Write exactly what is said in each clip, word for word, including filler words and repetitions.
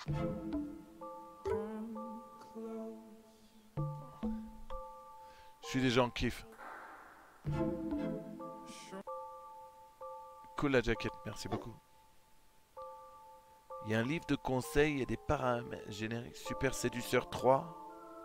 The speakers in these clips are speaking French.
Je suis déjà en kiff. Cool la jaquette, merci beaucoup. Il y a un livre de conseils et des paramètres génériques. Super Séduceur trois.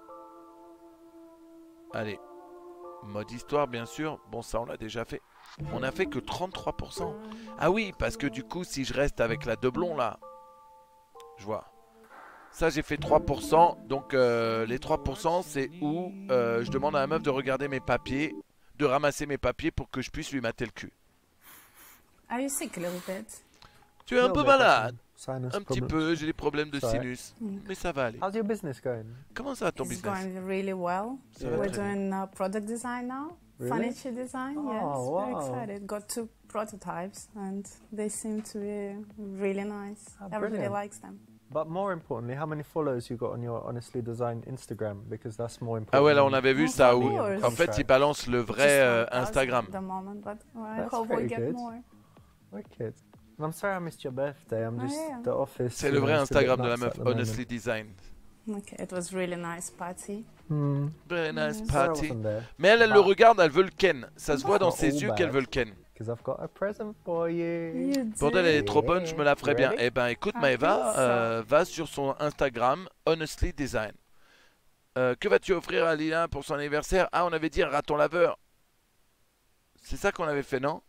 Allez. Mode histoire, bien sûr. Bon, ça, on l'a déjà fait. On a fait que trente-trois pour cent. Ah oui, parce que du coup, si je reste avec la doublon, là... Je vois. Ça, j'ai fait trois pour cent. Donc, euh, les trois pour cent, c'est où euh, je demande à la meuf de regarder mes papiers, de ramasser mes papiers pour que je puisse lui mater le cul. Are you sick a little bit? Tu es un peu malade. Sinus Un petit problems. peu, j'ai des problèmes de Sorry. sinus. Mais ça va aller. How's your business going? Comment ça va ton It's business? going really well. Ça va We're très bien. doing uh, product design now. Really? Furniture design, Oh, yes. Very wow. excited. Got two prototypes and they seem to be really nice. Ah, Everybody brilliant. likes them. But more importantly, how many followers you got on your Honestly Designed Instagram? Because that's more important. Ah ouais, là on avait vu Of ça où course. en fait il balance le vrai Just euh, one thousand Instagram. at the moment, but I That's hope we'll pretty get good. more. Wicked. And I'm sorry I missed your birthday. I'm Oh, just yeah. the office. C'est you le know, vrai it's a bit Instagram de la nuts meuf, at the moment. Honestly Designed. Okay, it was really nice party. Hmm. Very nice Yes. Sorry I party. wasn't there. Mais elle, elle le Bah. regarde, elle veut le ken. Ça se voit dans Not ses all yeux qu'elle bad. veut le ken. Because I've got a present for you. You Pour elle, elle est did? trop bonne, je me la ferai bien. Ready? Eh ben écoute I Maëva, think so. euh, va sur son Instagram, Honestly Design. Euh, que vas-tu offrir à Lila pour son anniversaire? Ah, on avait dit un raton laveur. C'est ça qu'on avait fait, non?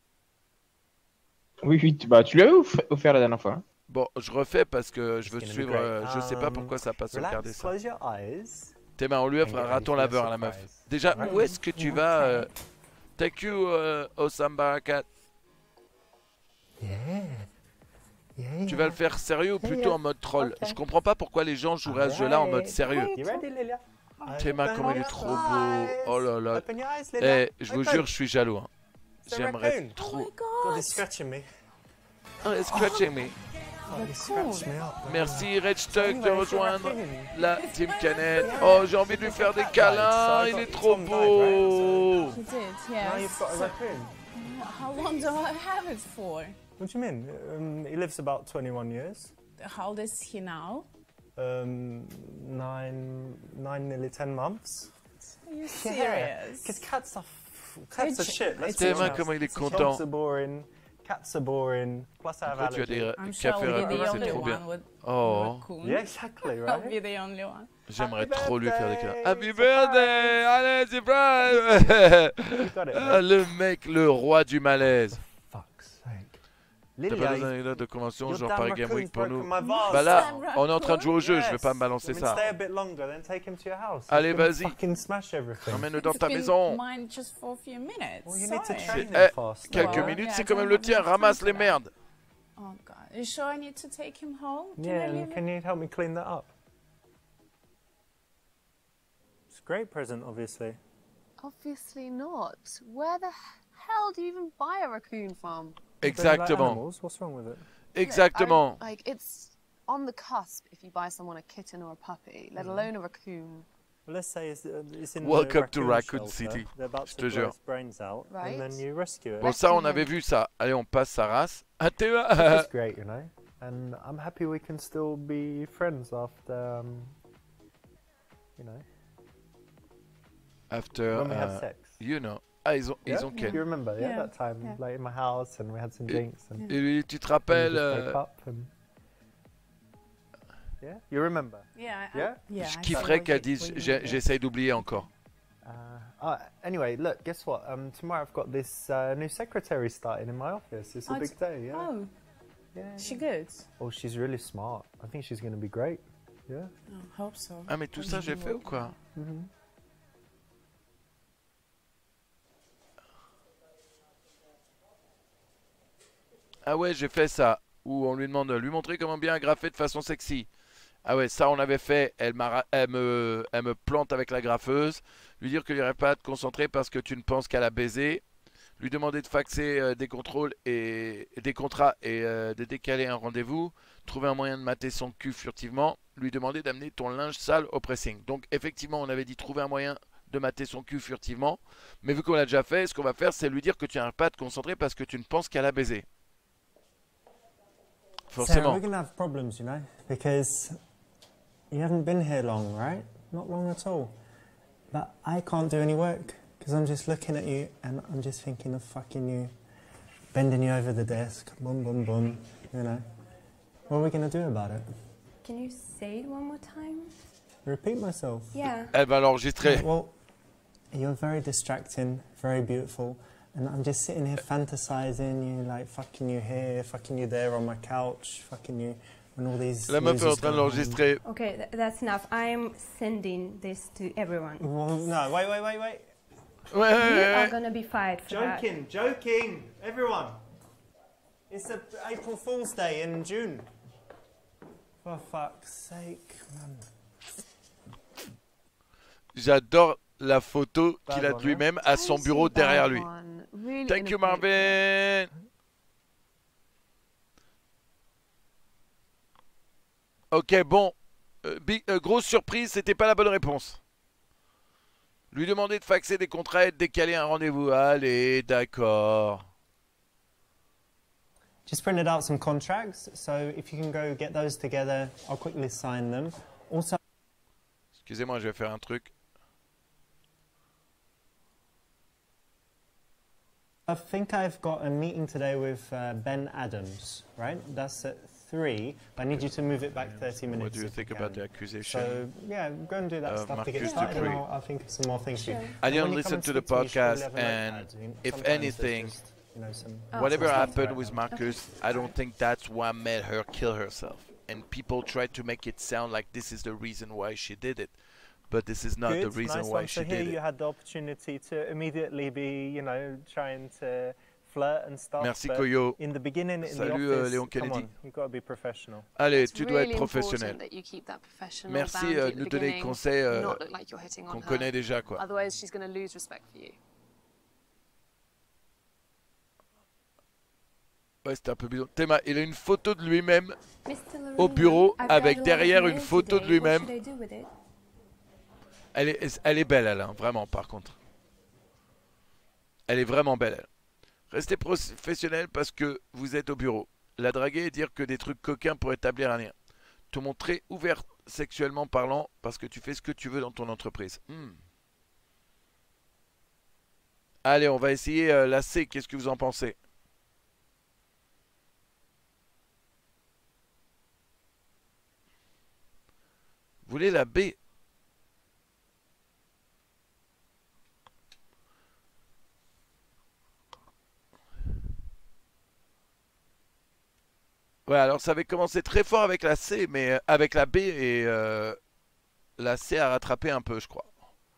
Oui, oui, tu, bah, tu l'as offert la dernière fois. Bon, je refais parce que je veux It's gonna be suivre. great. euh, je sais pas Um, pourquoi ça passe regarder Relax, ça. close your eyes. T'es ben, on lui offre and un get ready raton for your laveur à la meuf. surprise. Déjà, Right? où est-ce que tu Ok. vas euh, Take you euh, au Sambarakat. Yeah. Yeah. Tu vas le faire sérieux ou Yeah, plutôt yeah. en mode troll? Ok. Je comprends pas pourquoi les gens joueraient à ce jeu-là en mode Alright. sérieux. You ready, Lilia? Théma, Open comment il est your trop beau. eyes. Oh là là. Open your eyes, Lilia. Eh, je vous Open. jure, je suis jaloux. hein. It's a J'aimerais raccoon. Oh trop. my God, god! he's scratching me. Oh, it's scratching me. Oh, he scratched me up. Merci Red Stuck de Anyway, it's a rejoindre raccoon. la Team Canette. Oh, j'ai envie de lui faire des câlins. Il est trop beau. You did, Now you've yes. got a raccoon. How long do I have it for? What do you mean? Um, he lives about twenty-one years. How old is he now? Um, nine, nine, nearly ten months. Are you Yeah. serious? Because cats are, f- cats are It's- shit. Let's it's be Théma, honest. comment il est Dogs content. are boring. Cats are boring. Plus I have Pourquoi tu as allergies. des I'm sure cafés I'll be rapides, the c'est only trop bien. one with Oh, raccoon. Yeah, exactly, I'll right? be the only one. j'aimerais Happy trop lui faire des câlins. birthday, Happy surprise. birthday, allez, surprise. You got it, Ah, mate. le mec, le roi du malaise. Fuck's sake. T'as pas Lilia, des anecdotes de convention, your genre damn Paris Game raccoon's Week pour nous? broken my vase. Bah là, Damn on est en train de jouer au jeu, je vais Yes. pas me balancer I mean, ça. Stay a bit longer, then take him to your house. He's Allez, gonna vas-y. Fucking smash everything. Emmène-le dans It's ta been maison. mine just for a few minutes. Well, you need to Sorry. train Eh, him fast. Quelques Well, minutes, yeah, c'est I quand même don't le have tien. enough Ramasse time les for that. merdes. Oh god. Are you sure I need to take him home? Can Yeah, I and leave can him? you help me clean that up? It's a great present, obviously. Obviously not. Where the hell do you even buy a raccoon from? You don't like Exactement. animals? What's wrong with it? Exactement. Look, I- like, it's on the cusp if you buy someone a kitten or a puppy, let alone a raccoon. Well, let's say it's, uh, it's in Welcome the to raccoon Raccoon shelter. City. They're about Je to te blow jure. its brains out, and then Right. you rescue it. Bon, ça, on Rescue avait him. vu ça. Allez, on passe sa race. Ah, t'es It's great, you know. And I'm happy we can still be friends after, um, you know, After, when we have uh, sex. you know. Ah, ils ont, Yeah? ils ont Ken. You remember, yeah, Yeah, that time, yeah. like in my house, and we had some Et- drinks, and Et tu te we rappelles just euh, woke up, and yeah, you remember. Yeah. I- Yeah? yeah. Je I kifferais saw qu'elle it dise for you, j'ai- yeah. j'essaye d'oublier encore. Uh, uh, anyway, look, guess what? Um, tomorrow I've got this uh, new secretary starting in my office. It's a Oh, big t- day, yeah. Oh, yeah. is she good? Oh, she's really smart. I think she's going to be great. Yeah. Oh, hope so. Ah, mais tout ça, j'ai fait ou quoi? Mm-hmm. Ah ouais, j'ai fait ça. Où on lui demande de lui montrer comment bien agrafer de façon sexy. Ah ouais, ça on l'avait fait. Elle, m'a ra- elle, me, elle me plante avec la graffeuse. Lui dire qu'il n'y aurait pas à te concentrer parce que tu ne penses qu'à la baiser. Lui demander de faxer euh, des contrôles et des contrats et euh, de décaler un rendez-vous. Trouver un moyen de mater son cul furtivement. Lui demander d'amener ton linge sale au pressing. Donc effectivement, on avait dit trouver un moyen de mater son cul furtivement. Mais vu qu'on l'a déjà fait, ce qu'on va faire, c'est lui dire que tu n'arrives pas à te concentrer parce que tu ne penses qu'à la baiser. Sarah, Forcément. we're gonna have problems, you know, because you haven't been here long, right? Not long at all. But I can't do any work because I'm just looking at you and I'm just thinking of fucking you, bending you over the desk, boom, boom, boom, you know. What are we gonna do about it? Can you say it one more time? Repeat myself. Yeah. Elle va l'enregistrer. Well, you're very distracting, very beautiful, and I'm just sitting here fantasizing you, like fucking you here, fucking you there on my couch, fucking you when all these. La meuf est en losers train de go home. l'enregistrer. Okay, th that's enough. I'm sending this to everyone. Well, no, wait, wait, wait, wait. Ouais, ouais, You ouais, are ouais. gonna be fired for that. Joking, joking, everyone. It's a April Fool's Day in June. For fuck's sake, man. J'adore la photo Bad qu'il a one, de lui-même à son Honestly, bureau bad derrière lui. one. Really Thank you, inappropriate. Marvin. Ok, bon. Euh, big- euh, grosse surprise, c'était pas la bonne réponse. Lui demander de faxer des contrats et de décaler un rendez-vous. Allez, d'accord. Just printed out some contracts, so if you can go get those together, I'll quickly sign them. Also, Excusez-moi, je vais faire un truc. I think I've got a meeting today with uh, Ben Adams, right? That's at three. I need you to move it back thirty minutes. What do you if think you about can. the accusation? So, yeah, go and do that of stuff to get Marcus started, and Dupree? I'll, I'll think of some more things for you. Sure. I And didn't when you listen come and to the speak me, you should probably podcast, have a and notepad. You know, if sometimes there's anything, just, you know, some- Oh, Whatever okay. happened with Marcus, I don't think that's what made her kill herself. And people try to make it sound like this is the reason why she did it. But this is not the Good, reason nice why one. she So here did you it. had the opportunity to immediately be, you know, trying to flirt and stuff. Merci, but Koyo. In the beginning, in Salut, the euh, office, Léon come Kennedy. on, you've got to be professional. Allez, It's tu dois really être important professionnel. that you keep that professional Merci boundary euh, at de the nous donner des beginning, conseils euh, not look like you're hitting qu'on on her. connaît déjà, quoi. Otherwise, she's going to lose respect for you. Ouais, c'était un peu bidon. Théma, il a une photo de lui-même. Mister Au Lorena, bureau, I've avec got a lot of derrière mail une photo de today. What lui-même. should I do with it? Elle est, elle est belle, elle, hein, vraiment, par contre. Elle est vraiment belle, elle. Restez professionnel parce que vous êtes au bureau. La draguer et dire que des trucs coquins pour établir un lien. Te montrer ouvert sexuellement parlant parce que tu fais ce que tu veux dans ton entreprise. Hmm. Allez, on va essayer euh, la C. Qu'est-ce que vous en pensez? Vous voulez la B? Ouais, alors ça avait commencé très fort avec la C, mais euh, avec la B et euh, la C a rattrapé un peu, je crois.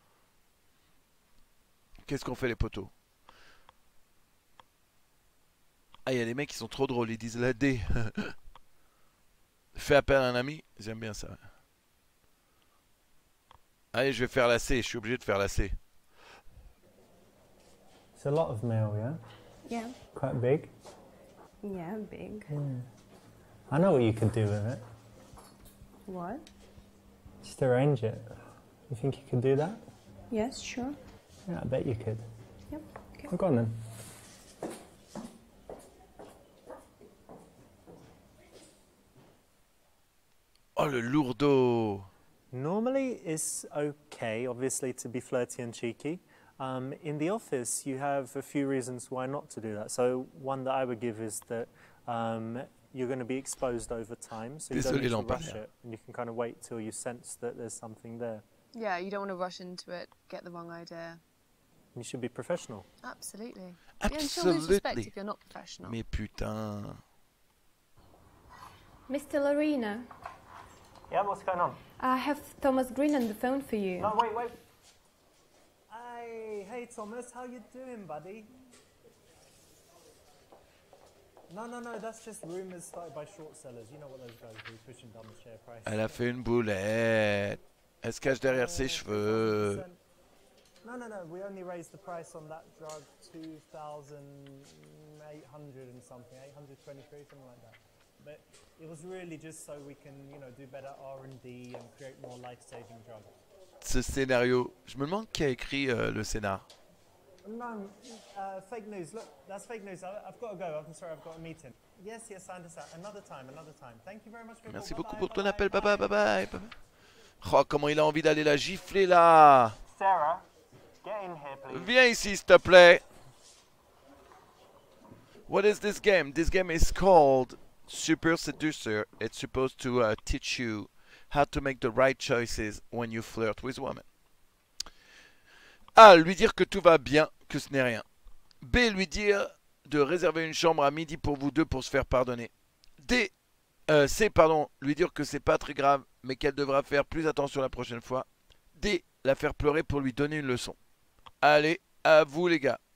Qu'est-ce qu'on fait les poteaux? Ah, il y a des mecs qui sont trop drôles, ils disent la D. Fais appel à un ami, j'aime bien ça. Allez, je vais faire la C, je suis obligé de faire la C. It's a lot of mail, yeah? Yeah. Quite big. Yeah, big. I know what you could do with it. What? Just arrange it. You think you could do that? Yes, sure. Yeah, I bet you could. Yep. Okay. Well, go on then. Oh, le lourdeau! Normally, it's okay, obviously, to be flirty and cheeky. Um, in the office, you have a few reasons why not to do that. So one that I would give is that um, you're going to be exposed over time, so you don't Désolé, need to Lampard. rush it, and you can kind of wait till you sense that there's something there. Yeah, you don't want to rush into it, get the wrong idea. You should be professional. Absolutely. Yeah, and she'll lose respect Absolutely. if you're not professional. Mais putain. Mister Lorena, Yeah, what's going on? I have Thomas Green on the phone for you. No, wait, wait. Hey, hey, Thomas, how you doing, buddy? No, no, no, that's just rumours started by short sellers. You know what those guys do, pushing down the share price. Elle a fait une boulette. Elle se cache derrière ses cheveux. No, no, no, we only raised the price on that drug two thousand eight hundred and something, eight hundred twenty-three, something like that. But it was really just so we can, you know, do better R and D and create more life-saving drugs. Ce scénario. Je me demande qui a écrit euh, le scénar. No, uh, fake news. Look, that's fake news. I, I've got to go. I'm sorry, I've got a meeting. Yes, yes, I understand. Another time, another time. Thank you very much for your Merci call. beaucoup Bye-bye, pour ton bye-bye, appel. Bye bye, bye bye. bye. bye bye. Oh, comment il a envie d'aller la gifler là. Sarah, get in here, please. Viens ici, s'il te plaît. What is this game? This game is called Super Seducer. It's supposed to uh, teach you how to make the right choices when you flirt with women. A. Lui dire que tout va bien, que ce n'est rien. B. Lui dire de réserver une chambre à midi pour vous deux pour se faire pardonner. D. Euh, C. Pardon, lui dire que c'est pas très grave, mais qu'elle devra faire plus attention la prochaine fois. D. La faire pleurer pour lui donner une leçon. Allez, à vous les gars.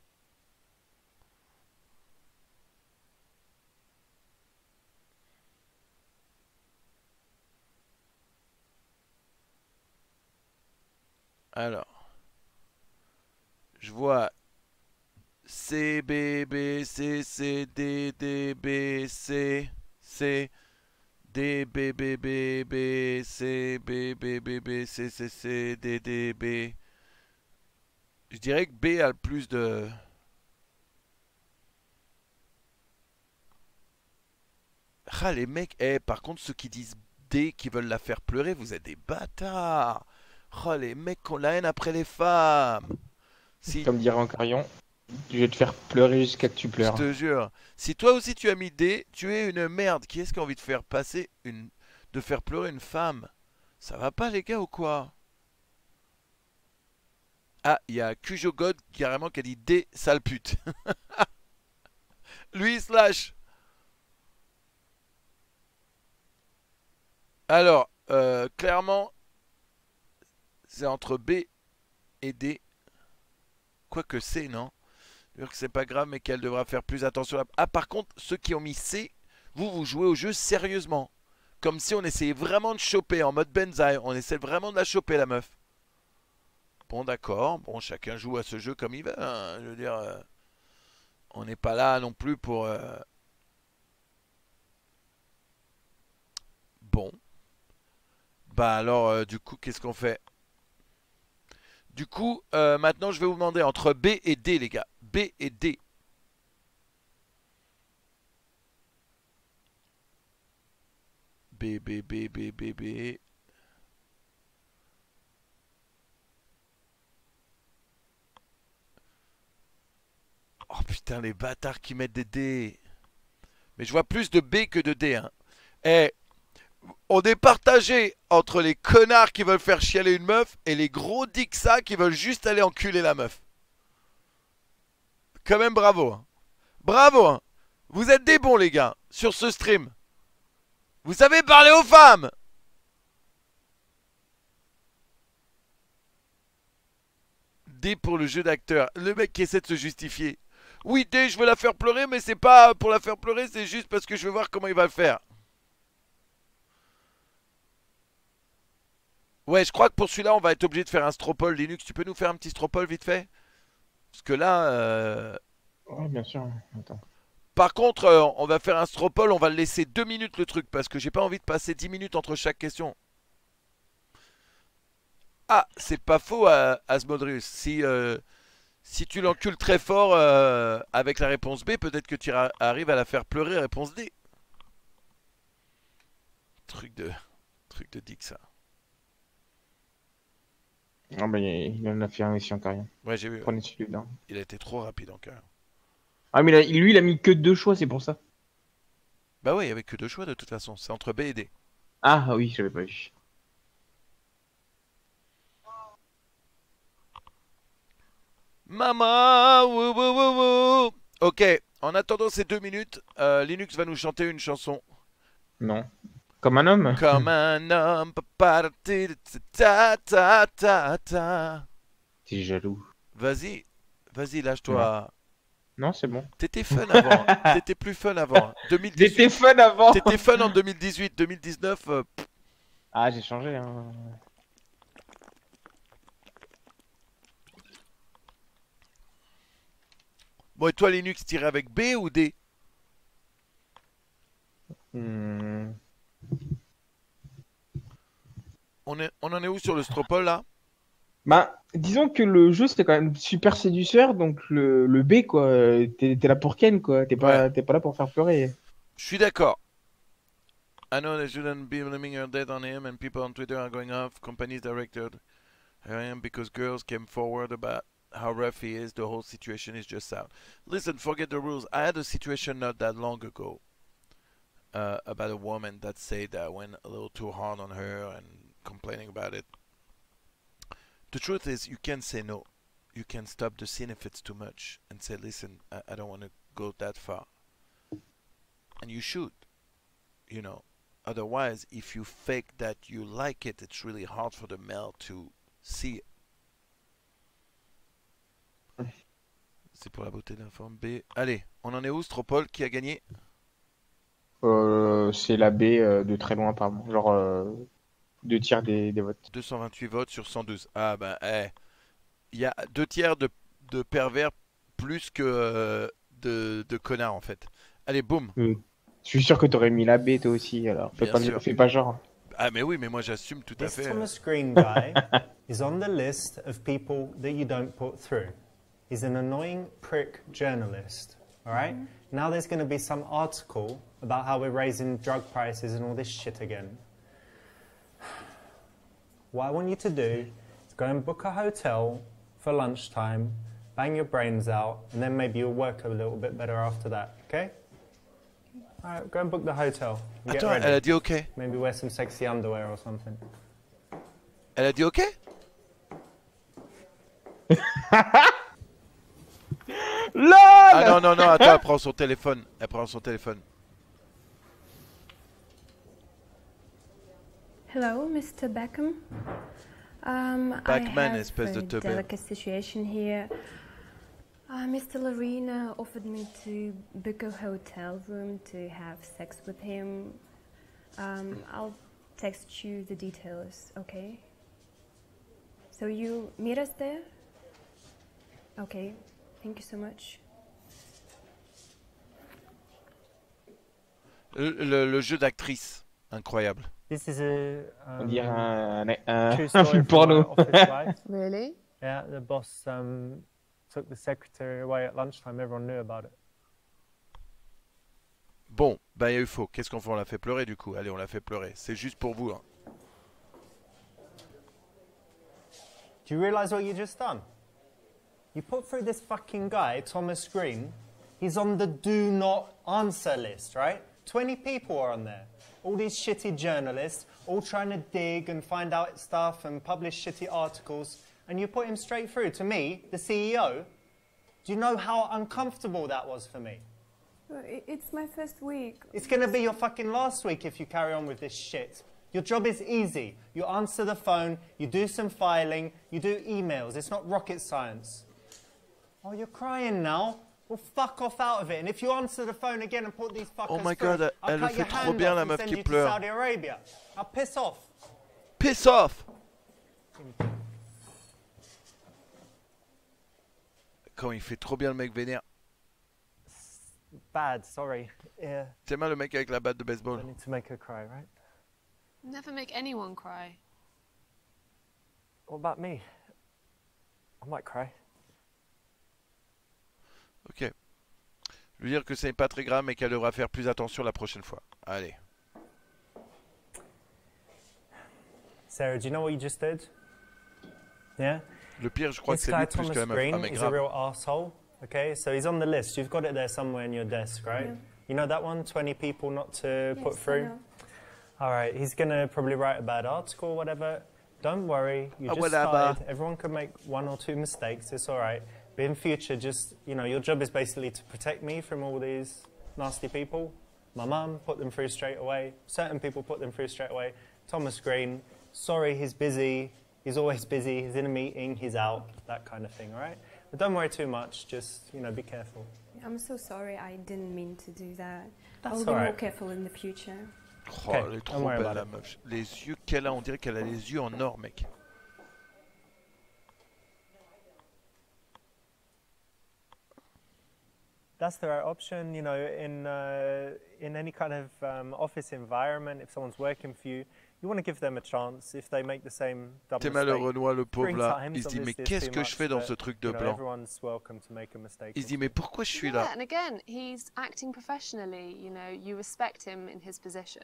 Alors, je vois C, B, B, C, C, D, D, B, C, C, D, B, B, B, B, C, B, B, B, B, C, C, C, D, D, B. Je dirais que B a le plus de... Ah, les mecs, eh, par contre, ceux qui disent D, qui veulent la faire pleurer, vous êtes des bâtards. Oh, les mecs qui ont la haine après les femmes. Si, Comme dirait Ancarion, je vais te faire pleurer jusqu'à que tu je pleures. te jure. Si toi aussi tu as mis D, tu es une merde. Qui est-ce qui a envie de faire passer une... de faire pleurer une femme? Ça va pas les gars ou quoi? Ah, il y a Cujo God carrément qui a dit D, sale pute. Lui il se lâche. Alors, euh, clairement, c'est entre B et D. Quoique C, non? Que c'est pas grave, mais qu'elle devra faire plus attention. À... Ah, par contre, ceux qui ont mis C, vous, vous jouez au jeu sérieusement. Comme si on essayait vraiment de choper en mode Benzaï. On essaie vraiment de la choper, la meuf. Bon, d'accord. Bon, chacun joue à ce jeu comme il veut. Hein. Je veux dire, euh, on n'est pas là non plus pour... Euh... Bon. Bah alors, euh, du coup, qu'est-ce qu'on fait? Du coup, euh, maintenant, je vais vous demander entre B et D, les gars. B et D. B, B, B, B, B, B. Oh putain, les bâtards qui mettent des D. Mais je vois plus de B que de D. Hein. Eh, on est partagé entre les connards qui veulent faire chialer une meuf et les gros dixa qui veulent juste aller enculer la meuf. Quand même bravo. Hein. Bravo. Hein. Vous êtes des bons les gars sur ce stream. Vous savez parler aux femmes. D pour le jeu d'acteur. Le mec qui essaie de se justifier. Oui, D, je veux la faire pleurer, mais c'est pas pour la faire pleurer, c'est juste parce que je veux voir comment il va le faire. Ouais, je crois que pour celui-là, on va être obligé de faire un stropole. Linux, tu peux nous faire un petit stropole vite fait? Parce que là... Euh... Ouais, bien sûr. Attends. Par contre, euh, on va faire un stropole, on va le laisser deux minutes le truc, parce que j'ai pas envie de passer dix minutes entre chaque question. Ah, c'est pas faux, euh, Asmodrius. Si, euh, si tu l'encules très fort euh, avec la réponse B, peut-être que tu arrives à la faire pleurer, réponse D. Truc de... Truc de dick, ça. Ah bah, il en a fait un aussi Ancarion. Ouais, j'ai vu. Prenez celui-là. Il a été trop rapide encore. Ah mais là, lui, il a mis que deux choix, c'est pour ça. Bah ouais, il y avait que deux choix de toute façon. C'est entre B et D. Ah oui, je l'avais pas vu. Maman, wou, wou, wou, wou. Ok, en attendant ces deux minutes, euh, Linux va nous chanter une chanson. Non. Comme un homme. Comme un homme, papa, ta ta ta ta. T'es jaloux. Vas-y, vas-y, lâche-toi. Non, c'est bon. T'étais fun avant. T'étais plus fun avant. deux mille dix-huit. T'étais fun avant. T'étais fun en deux mille dix-huit, deux mille dix-neuf. Euh, ah, j'ai changé. Hein. Bon, et toi, Linux, tirais avec B ou D? Hmm. on, est, on en est où sur le stropole là? Bah, disons que le jeu c'était quand même super séduceur, donc le, le B quoi, euh, t'es t'es là pour Ken quoi, t'es Ouais, pas, t'es pas là pour faire pleurer. je suis d'accord. I know they shouldn't be blaming her death on him, and people on Twitter are going off. Companies directed him because girls came forward about how rough he is. The whole situation is just out. Listen, forget the rules. I had a situation not that long ago uh, about a woman that said that I went a little too hard on her and complaining about it. The truth is, you can say no. You can stop the scene if it's too much and say, listen, I, I don't want to go that far. And you should, you know. Otherwise, if you fake that you like it, it's really hard for the male to see it. C'est pour la beauté de la forme B. Allez, on en est où, Stropol? Qui a gagné? Euh, c'est la B euh, de très loin apparemment, genre euh, deux tiers des, des votes. deux cent vingt-huit votes sur cent douze. Ah ben, eh. Il y a deux tiers de, de pervers plus que euh, de, de connards en fait. Allez, boum. Euh, Je suis sûr que t'aurais mis la B toi aussi, alors fais Bien pas, sûr. fais pas genre. Ah mais oui, mais moi j'assume tout à This fait. Thomas Green guy is on the list of people that you don't put through. He's an annoying prick journalist, all right? Now there's going to be some article about how we're raising drug prices and all this shit again. What I want you to do is go and book a hotel for lunchtime, bang your brains out, and then maybe you'll work a little bit better after that, okay? All right, go and book the hotel. and Get Attends, ready. elle a dit ok. Maybe wear some sexy underwear or something. Elle a dit ok? LOL. Ah non, non, non, attends, elle prend son téléphone. Elle prend son téléphone. Hello, Mister Beckham. Um, Backman, I have espèce de a teubé. delicate situation here. Uh, Mister Lorena offered me to book a hotel room to have sex with him. Um, I'll text you the details, okay? So you meet us there? Okay, thank you so much. Le, le- le jeu d'actrice, incroyable. This is a On um, dirait un, un, un, true un story film from my porno. office life. Really? Yeah, the boss um, took the secretary away at lunchtime. Everyone knew about it. Bon, bah il y a eu faux. Qu'est-ce qu'on fait? On l'a fait pleurer du coup. Allez, on l'a fait pleurer. C'est juste pour vous. Hein. Do you realise what you just done? You put through this fucking guy, Thomas Green. He's on the do not answer list, right? twenty people are on there. All these shitty journalists, all trying to dig and find out stuff and publish shitty articles. And you put him straight through to me, the C E O. Do you know how uncomfortable that was for me? Well, i- It's my first week. It's going to be your fucking last week if you carry on with this shit. Your job is easy. You answer the phone, you do some filing, you do emails. It's not rocket science. Oh, you're crying now? Well, fuck off out of it. And if you answer the phone again and put these fuckers Oh my through, God, I'll elle le cut fait your trop hand bien, off la and meuf send qui you to pleure. Saudi Arabia. Now piss off. Piss off! Quand il fait trop bien le mec vénère. Bad, sorry. Yeah, C'est mal le mec avec la batte de baseball. I need to make her cry, right? Never make anyone cry. What about me? I might cry. Ok. Je veux dire que c'est pas très grave mais qu'elle devra faire plus attention la prochaine fois. Allez. Sarah, do you know what you just did? Yeah? Le pire, je crois This que c'est guy, lui plus Thomas que la meuf. Green, Ah mais is a grave. real asshole. Okay, so he's on the list. You've got it there somewhere in your desk, right? Yeah. You know that one? twenty people not to put Yes, I through? know. All right, he's going to probably write a bad article or whatever. Don't worry, you Ah, just whatever. started. Everyone could make one or two mistakes. It's all right. But in future, just, you know, your job is basically to protect me from all these nasty people. My mum, put them through straight away. Certain people put them through straight away. Thomas Green, sorry, he's busy. He's always busy. He's in a meeting. He's out. That kind of thing, all right? But don't worry too much. Just, you know, be careful. I'm so sorry, I didn't mean to do that. That's I'll be all more right. careful in the future. Oh, Okay, elle est don't trop worry belle about la it. meuf. Les yeux qu'elle a, on dirait qu'elle a les yeux en or, mec. That's the right option, you know, in uh, in any kind of um, office environment. If someone's working for you, you want to give them a chance if they make the same dumb T'es mistake. malheureux, Noah, le pauvre Three là. times, Il se dit, mais obviously, it's qu'est-ce too que je much, fais dans but, ce truc de you know, blanc? everyone's welcome to make a mistake. Il se dit, mais pourquoi je suis Yeah, là? and again, he's acting professionally. You know, you respect him in his position.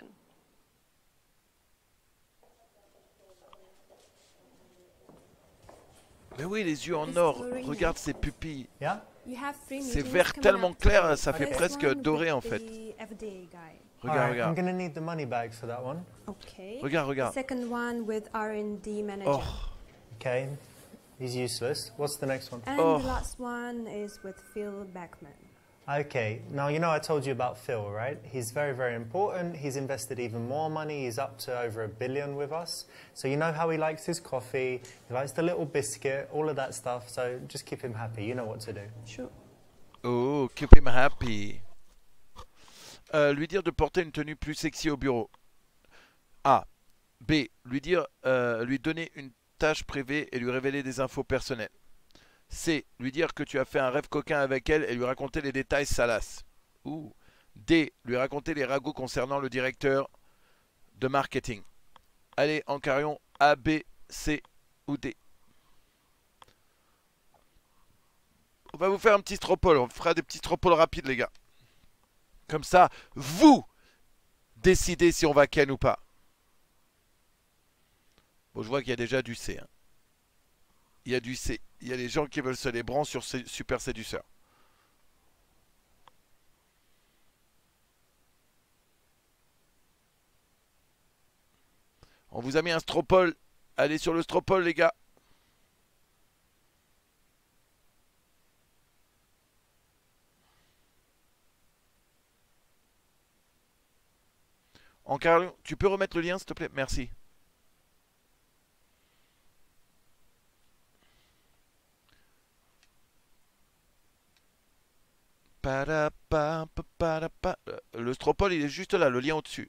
Mais oui, les yeux en Miss or. Lorena. Regarde ses pupilles. Yeah? You have three C'est meetings vert coming tellement up clair, today. ça fait First presque one doré with en fait. the everyday guy. Regarde, Alright, I'm regarde. going to need the money back for that one. Okay. Regarde, The regarde. second one with R and D manager. Oh, Okay, he's useless. What's the next one? And Oh. the last one is with Phil Beckman. Okay, now you know I told you about Phil, right? He's very, very important. He's invested even more money. He's up to over a billion with us. So you know how he likes his coffee, he likes the little biscuit, all of that stuff. So just keep him happy. You know what to do. Sure. oh, keep him happy. Euh, lui dire de porter une tenue plus sexy au bureau. A. B. Lui dire, euh, lui donner une tâche privée et lui révéler des infos personnelles. C. Lui dire que tu as fait un rêve coquin avec elle et lui raconter les détails salaces. Ou D. Lui raconter les ragots concernant le directeur de marketing. Allez, en carillon, A, B, C ou D. On va vous faire un petit stropole. On fera des petits stropoles rapides, les gars. Comme ça, vous décidez si on va ken ou pas. Bon, je vois qu'il y a déjà du C. Hein. Il y a du C. Il y a des gens qui veulent se les branler sur ces super séducteurs. On vous a mis un stropole. Allez sur le stropole, les gars. En carillon, tu peux remettre le lien, s'il te plaît? Merci. Padapa, padapa. Le stropole, il est juste là, le lien au-dessus.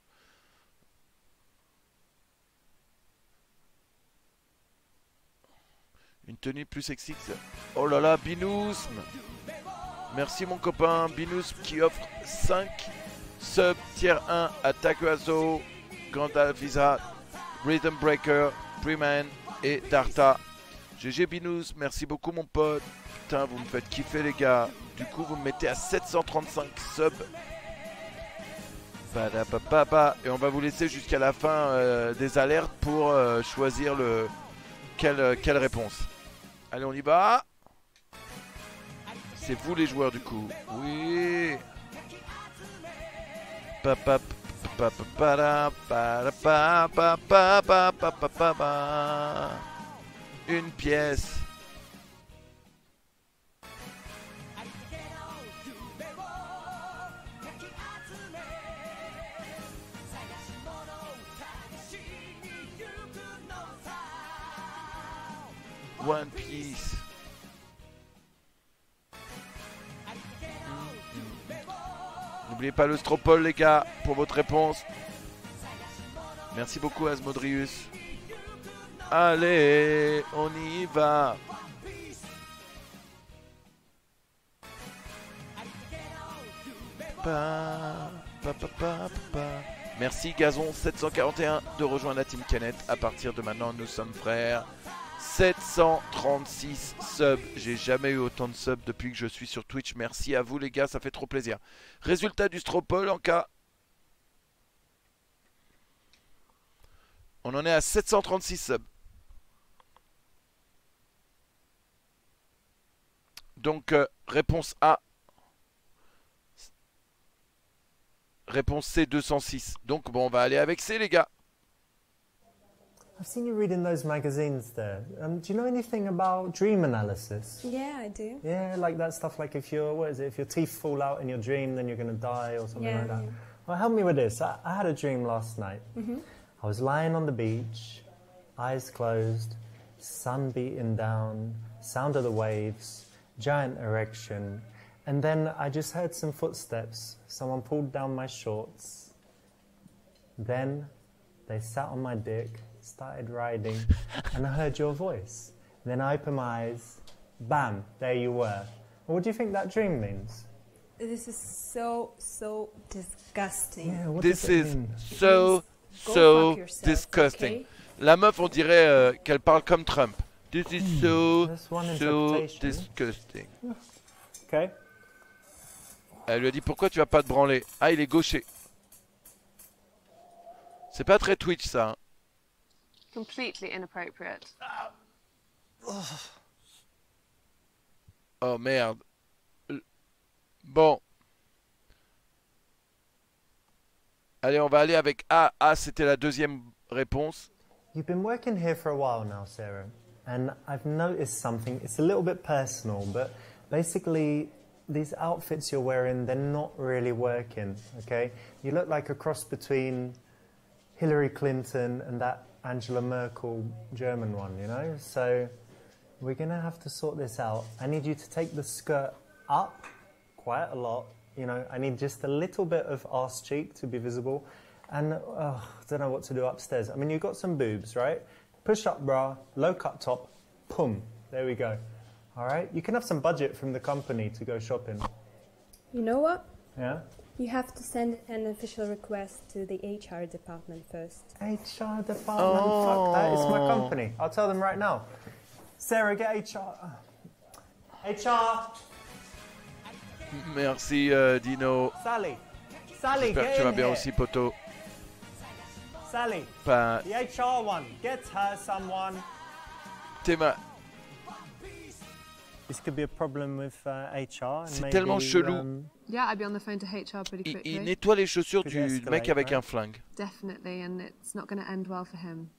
Une tenue plus sexy que ça. Oh là là, Binousm. Merci mon copain. Binousm qui offre cinq subs tier un à Takuazo, Gandalvisa, Rhythm Breaker, Preman et Darta. G G Binous, merci beaucoup mon pote. Putain, vous me faites kiffer les gars. Du coup, vous me mettez à sept cent trente-cinq subs. Badabababa. Et on va vous laisser jusqu'à la fin euh, des alertes pour euh, choisir le quelle, quelle réponse. Allez, on y va. C'est vous les joueurs du coup. Oui. Papa, papa, papa, papa, papa, papa, papa. Une pièce. One Piece. N'oubliez pas le stropole les gars pour votre réponse. Merci beaucoup Asmodrius. Allez, on y va. Pa, pa, pa, pa, pa. Merci Gazon sept cent quarante et un de rejoindre la Team Canet. À partir de maintenant, nous sommes frères. sept cent trente-six subs. J'ai jamais eu autant de subs depuis que je suis sur Twitch. Merci à vous les gars, ça fait trop plaisir. Résultat du stropole en cas. On en est à sept cent trente-six subs. Donc, euh, réponse A. Réponse C, deux cent six. Donc, bon, on va aller avec C, les gars. I've seen you reading those magazines there. Um, do you know anything about dream analysis? Yeah, I do. Yeah, like that stuff. Like if your what is it? If your teeth fall out in your dream, then you're going to die or something Yeah, like that. yeah. Well, help me with this. I, I had a dream last night. Mhm. I was lying on the beach, eyes closed, sun beating down, sound of the waves, giant erection, and then I just heard some footsteps. Someone pulled down my shorts. Then they sat on my dick, started riding, and I heard your voice. Then I opened my eyes, bam, there you were. What do you think that dream means? This is so, so disgusting. Yeah, what This does it is mean? so, Go so fuck yourself, disgusting. okay? La meuf, on dirait euh, qu'elle parle comme Trump. This is so, That's one so interpretation. disgusting. Okay. Elle lui a dit pourquoi tu vas pas te branler. Ah, il est gaucher. C'est pas très Twitch ça. Hein. Completely inappropriate. Oh merde. Bon. Allez, on va aller avec A. A, c'était la deuxième réponse. You've been working here for a while now, Sarah, and I've noticed something. It's a little bit personal, but basically, these outfits you're wearing, they're not really working, okay? You look like a cross between Hillary Clinton and that Angela Merkel German one, you know? So we're going to have to sort this out. I need you to take the skirt up quite a lot. You know, I need just a little bit of arse cheek to be visible. And oh, I don't know what to do upstairs. I mean, you've got some boobs, right? Push up bra, low cut top, pum. There we go. All right? You can have some budget from the company to go shopping. You know what? Yeah? You have to send an official request to the H R department first. H R department? Fuck that. It's my company. I'll tell them right now. Sarah, get H R. H R! Merci euh, Dino. Sally! Sally, J'espère que get tu vas in bien here. aussi, poto. Sally, Pas... the H R one. Get her someone. T'es ma... This could be a problem with uh, H R. and C'est maybe, tellement chelou. um, Yeah, I'd be on the phone to H R pretty Il, quickly. il nettoie les chaussures Could du escalate, mec avec right? un flingue. Definitely, and it's not going to end well for him.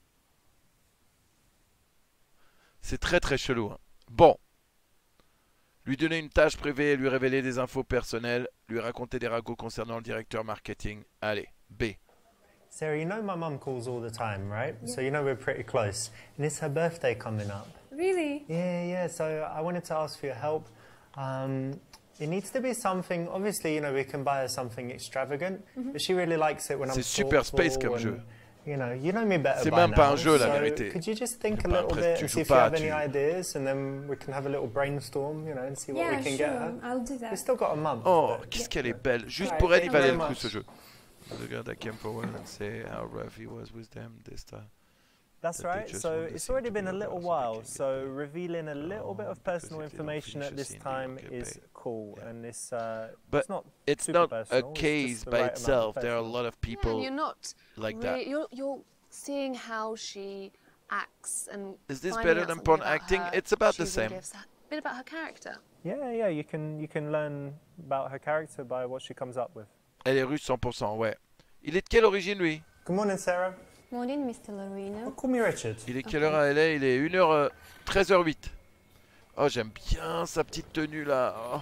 C'est très très chelou. Hein. Bon. Lui donner une tâche privée, lui révéler des infos personnelles, lui raconter des ragots concernant le directeur marketing. Allez, B. Sarah, you know my mum calls all the time, right? So you know we're pretty close. And it's her birthday coming up. Really? Yeah, yeah. So I wanted to ask for your help. Um, it needs to be something. Obviously, you know, we can buy her something extravagant, but she really likes it when I'm C'est super space thoughtful comme and, jeu. You know, you know me better C'est by même pas now, un jeu, la so vérité. Could you just think C'est a pas un little presse- bit tu and joues see if pas, you have tu- any ideas, and then we can have a little brainstorm, you know, and see what Yeah, we can sure. get her. I'll do that. We've still got a month. Oh, but- qu'est-ce qu'elle est belle. Juste Alright, pour elle, il thank you valait le very coup much. ce jeu. The girl that came forward and say how rough he was with them this time. That's That they right. just So want the it's scene already to be been a over little so they while. can get So paid. revealing a little bit of Oh, personal because if they don't information finish at the this scene, they time don't get is paid. cool, Yeah. and it's uh, But it's not It's super not personal. a it's case just the by right amount of itself. There are a personal. lot of Yeah, people and you're not like re- that. You're, you're seeing how she acts and Is this finding better out than something porn about acting? her. It's about the She's really same. upset. A bit about her character. Yeah, yeah. You can you can learn about her character by what she comes up with. Elle est russe cent pour cent, ouais. Il est de quelle origine, lui? Good morning, Sarah. Morning, Mister Lorena. Oh, call me Richard. Il est quelle heure à L A? Il est une heure, treize heures huit. Oh, j'aime bien sa petite tenue, là. Oh.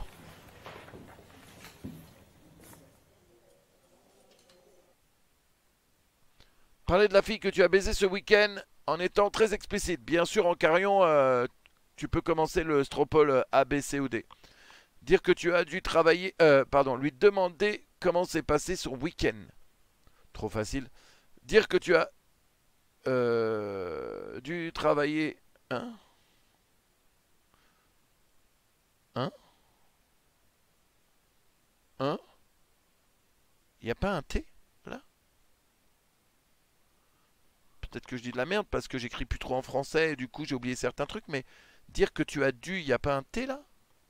Parler de la fille que tu as baisée ce week-end en étant très explicite. Bien sûr, en carillon, euh, tu peux commencer le stropole A, B, C ou D. Dire que tu as dû travailler... Euh, pardon, lui demander comment s'est passé son week-end. Trop facile. Dire que tu as euh, dû travailler... Hein? Hein? Hein? Il n'y a pas un T, là? Peut-être que je dis de la merde parce que j'écris plus trop en français et du coup j'ai oublié certains trucs, mais dire que tu as dû, il n'y a pas un T, là?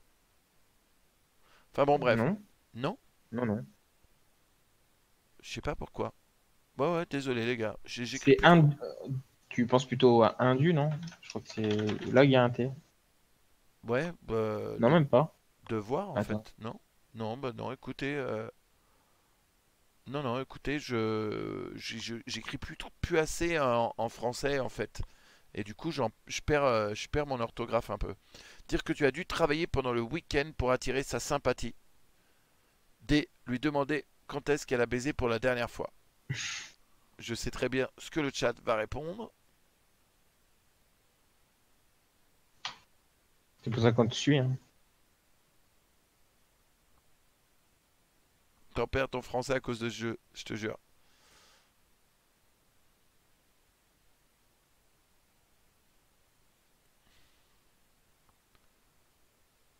Enfin bon, bref. Non, Non? non, non. Je sais pas pourquoi. Ouais, ouais, désolé les gars. J'ai- j'écris C'est plus un. trop. euh, Tu penses plutôt à un du, non? Je crois que c'est là il y a un T. Ouais, bah, Non, de- même pas. devoir en Attends. fait. Non? Non, bah non, écoutez. euh, Non, non, écoutez, je j'ai- je- j'écris plus, trop- plus assez en, en français en fait. Et du coup, j'en- je perds, euh, je perds mon orthographe un peu. Dire que tu as dû travailler pendant le week-end pour attirer sa sympathie. D. Lui demander quand est-ce qu'elle a baisé pour la dernière fois. Je sais très bien ce que le chat va répondre. C'est pour ça qu'on te suit. Hein. T'en perds ton français à cause de ce jeu, je te jure.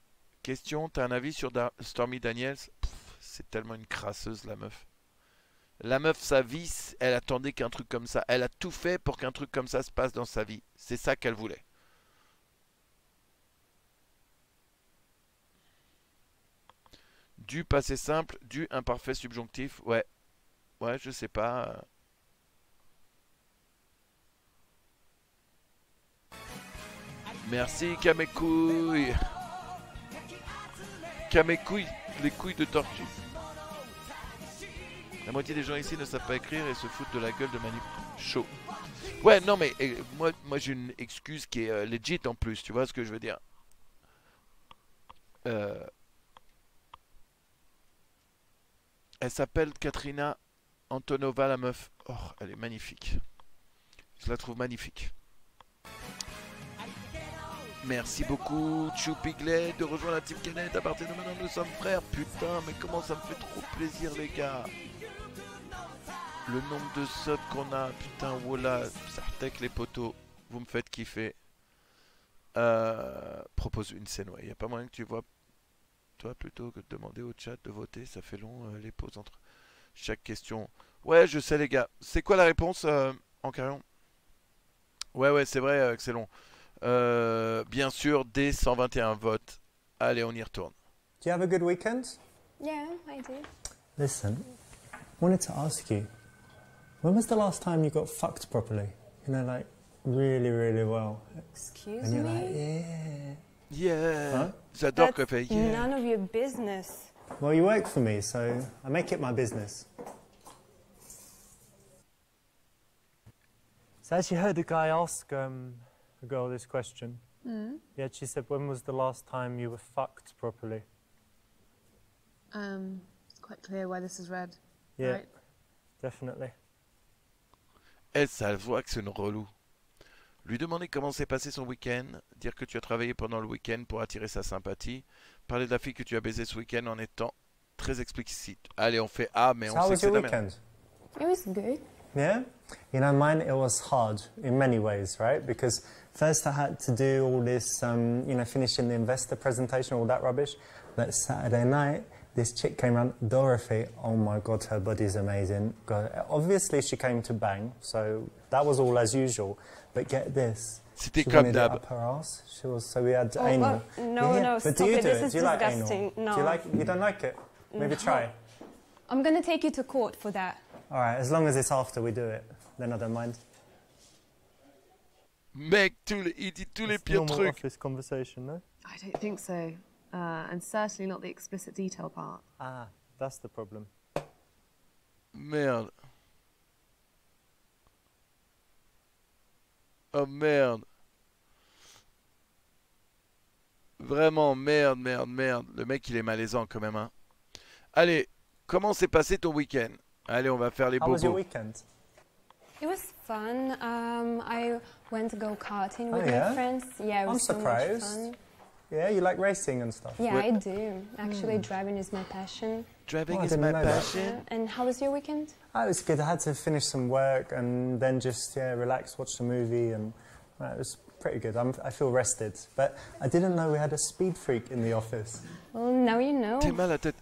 Question, t'as un avis sur Da- Stormy Daniels? Pff, c'est tellement une crasseuse la meuf. La meuf, sa vie, elle attendait qu'un truc comme ça. Elle a tout fait pour qu'un truc comme ça se passe dans sa vie. C'est ça qu'elle voulait. Du passé simple, du imparfait subjonctif. Ouais. Ouais, je sais pas. Merci, Kamekouille. Kamekouille, les couilles de tortue. La moitié des gens ici ne savent pas écrire et se foutent de la gueule de Manu. Chaud. Ouais, non, mais eh, moi, moi j'ai une excuse qui est euh, legit en plus, tu vois ce que je veux dire. Euh, elle s'appelle Katrina Antonova, la meuf. Oh, elle est magnifique. Je la trouve magnifique. Merci beaucoup, Choupiglet, de rejoindre la Team Kenneth. À partir de maintenant, nous sommes frères. Putain, mais comment ça me fait trop plaisir, les gars. Le nombre de subs qu'on a, putain, voilà, Sartek les potos, vous me faites kiffer. Euh, propose une scène, ouais. Il n'y a pas moyen que tu vois, toi, plutôt que de demander au chat de voter. Ça fait long, euh, les pauses entre chaque question. Ouais, je sais, les gars. C'est quoi la réponse euh, en carillon? Ouais, ouais, c'est vrai euh, que c'est long. Euh, bien sûr, dès cent vingt et un votes. Allez, on y retourne. Do you have a good weekend? Yeah, I do. Listen, I wanted to ask you, when was the last time you got fucked properly? You know, like, really, really well. Excuse And you're me? like, yeah. Yeah. Hein? J'adore That's qu'elle fait yeah. none of your business. Well, you work for me, so I make it my business. So I actually heard a guy ask um, a girl this question. Mm. Yeah, she said, when was the last time you were fucked properly? Um, it's quite clear why this is red. Yeah, Right. definitely. Elle, ça voit que c'est une relou. Lui demander comment s'est passé son week-end, dire que tu as travaillé pendant le week-end pour attirer sa sympathie, parler de la fille que tu as baisé ce week-end en étant très explicite. Allez, on fait A, mais So on how sait was que c'est your de la merde. weekend? It was good. Yeah? You know, mine, it was hard in many ways, right? Because first I had to do all this, um, you know, finishing the investor presentation, all that rubbish. But Saturday night, this chick came around, Dorothy. Oh my God, her body's amazing. God, obviously, she came to bang, so that was all as usual. But get this. C'était She comme wanted it d'hab. up her ass. She was, so we had Oh, anal. oh, no, Yeah, no, but stop do you it. do This it? is Do you like disgusting. anal? No. Do you like? You don't like it? Maybe No. try. I'm gonna take you to court for that. All right, as long as it's after we do it, then I don't mind. Mec, tous les, il dit tous les It's pires normal trucs. office conversation, no? I don't think so. Uh, and certainly not the explicit detail part. Ah, that's the problem. Merde. Oh merde. Vraiment, merde, merde, merde. Le mec, il est malaisant quand même, hein. Allez, comment s'est passé ton week-end? Allez, on va faire les How was your bobos. weekend? It was fun. Um, I went go-karting Oh, with yeah? my friends. Yeah, it I'm was so much surprised. fun. Yeah, you like racing and stuff? Yeah, What- I do. Actually, driving is my passion. Driving Oh, I is didn't my know that. passion. Yeah. And how was your weekend? Oh, it was good. I had to finish some work and then just yeah, relax, watch the movie, and well, it was pretty good. I'm, I feel rested. But I didn't know we had a speed freak in the office. Well, now you know. T'es mal à la tête.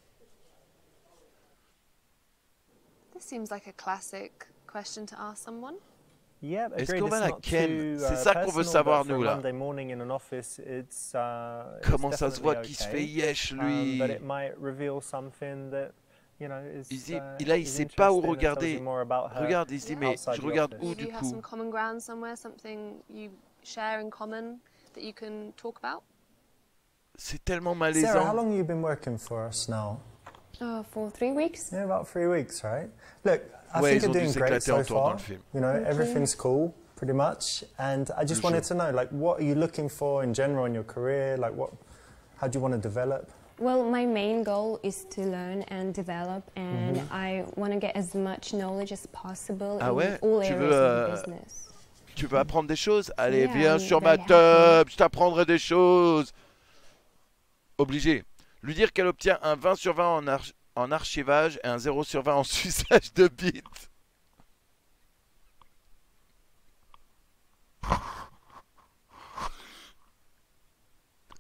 This seems like a classic question to ask someone. Yeah, Est-ce agreed. qu'on It's va la not ken? too, C'est uh, ça qu'on veut personal, savoir, but for nous, a là. Monday morning in an office, it's, uh, it's Comment ça se voit definitely qu'il se okay. fait yesh, Um, lui? but it might reveal something that, you know, is, Il dit- uh, là, il is sait pas où interesting and tells regarder. you more about her Regarde, il se dit, mais outside je the regarde office. où Maybe du you have coup? some common ground somewhere, something you share in common that you can talk about. C'est tellement Sarah, how malaisant. long have you been working for us now? Uh, for three weeks. Yeah, about three weeks, right? Look, I Ouais, think ils ont you're dû doing great s'éclater en so tour dans far. le film. You know, Thank you. everything's cool, pretty much. And I just Le wanted jeu. to know, like, what are you looking for in general in your career? Like, what, how do you want to develop? Well, my main goal is to learn and develop, and Mm-hmm. I want to get as much knowledge as possible Ah in ouais? all Tu areas veux, of euh, the business. Tu veux apprendre des choses? Allez, Yeah, viens I'm sur ma very tub, je t'apprendrai des choses. Obligé. Lui dire qu'elle obtient un vingt sur vingt en, arch- en archivage et un zéro sur vingt en suçage de bits.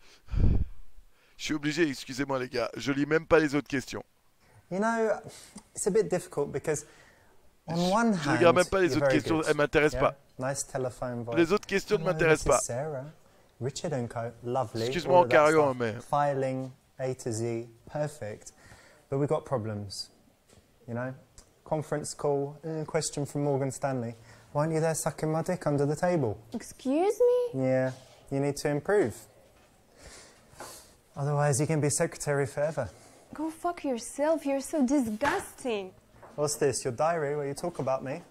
Je suis obligé, excusez-moi les gars, je lis même pas les autres questions. You know, it's a bit difficult because on one Je hand, regarde même pas les you're autres very questions, good. elles m'intéressent Yeah? pas. Nice telephone voice. Les autres questions ne Hello, m'intéressent this pas. is Sarah. Richard and Co. Lovely. Excuse-moi all en of that carillon, stuff. mais- Filing A to Z, perfect. But we've got problems. You know, conference call. Uh, question from Morgan Stanley. Why aren't you there sucking my dick under the table? Excuse me? Yeah, you need to improve. Otherwise, you can be secretary forever. Go fuck yourself. You're so disgusting. What's this? Your diary where you talk about me?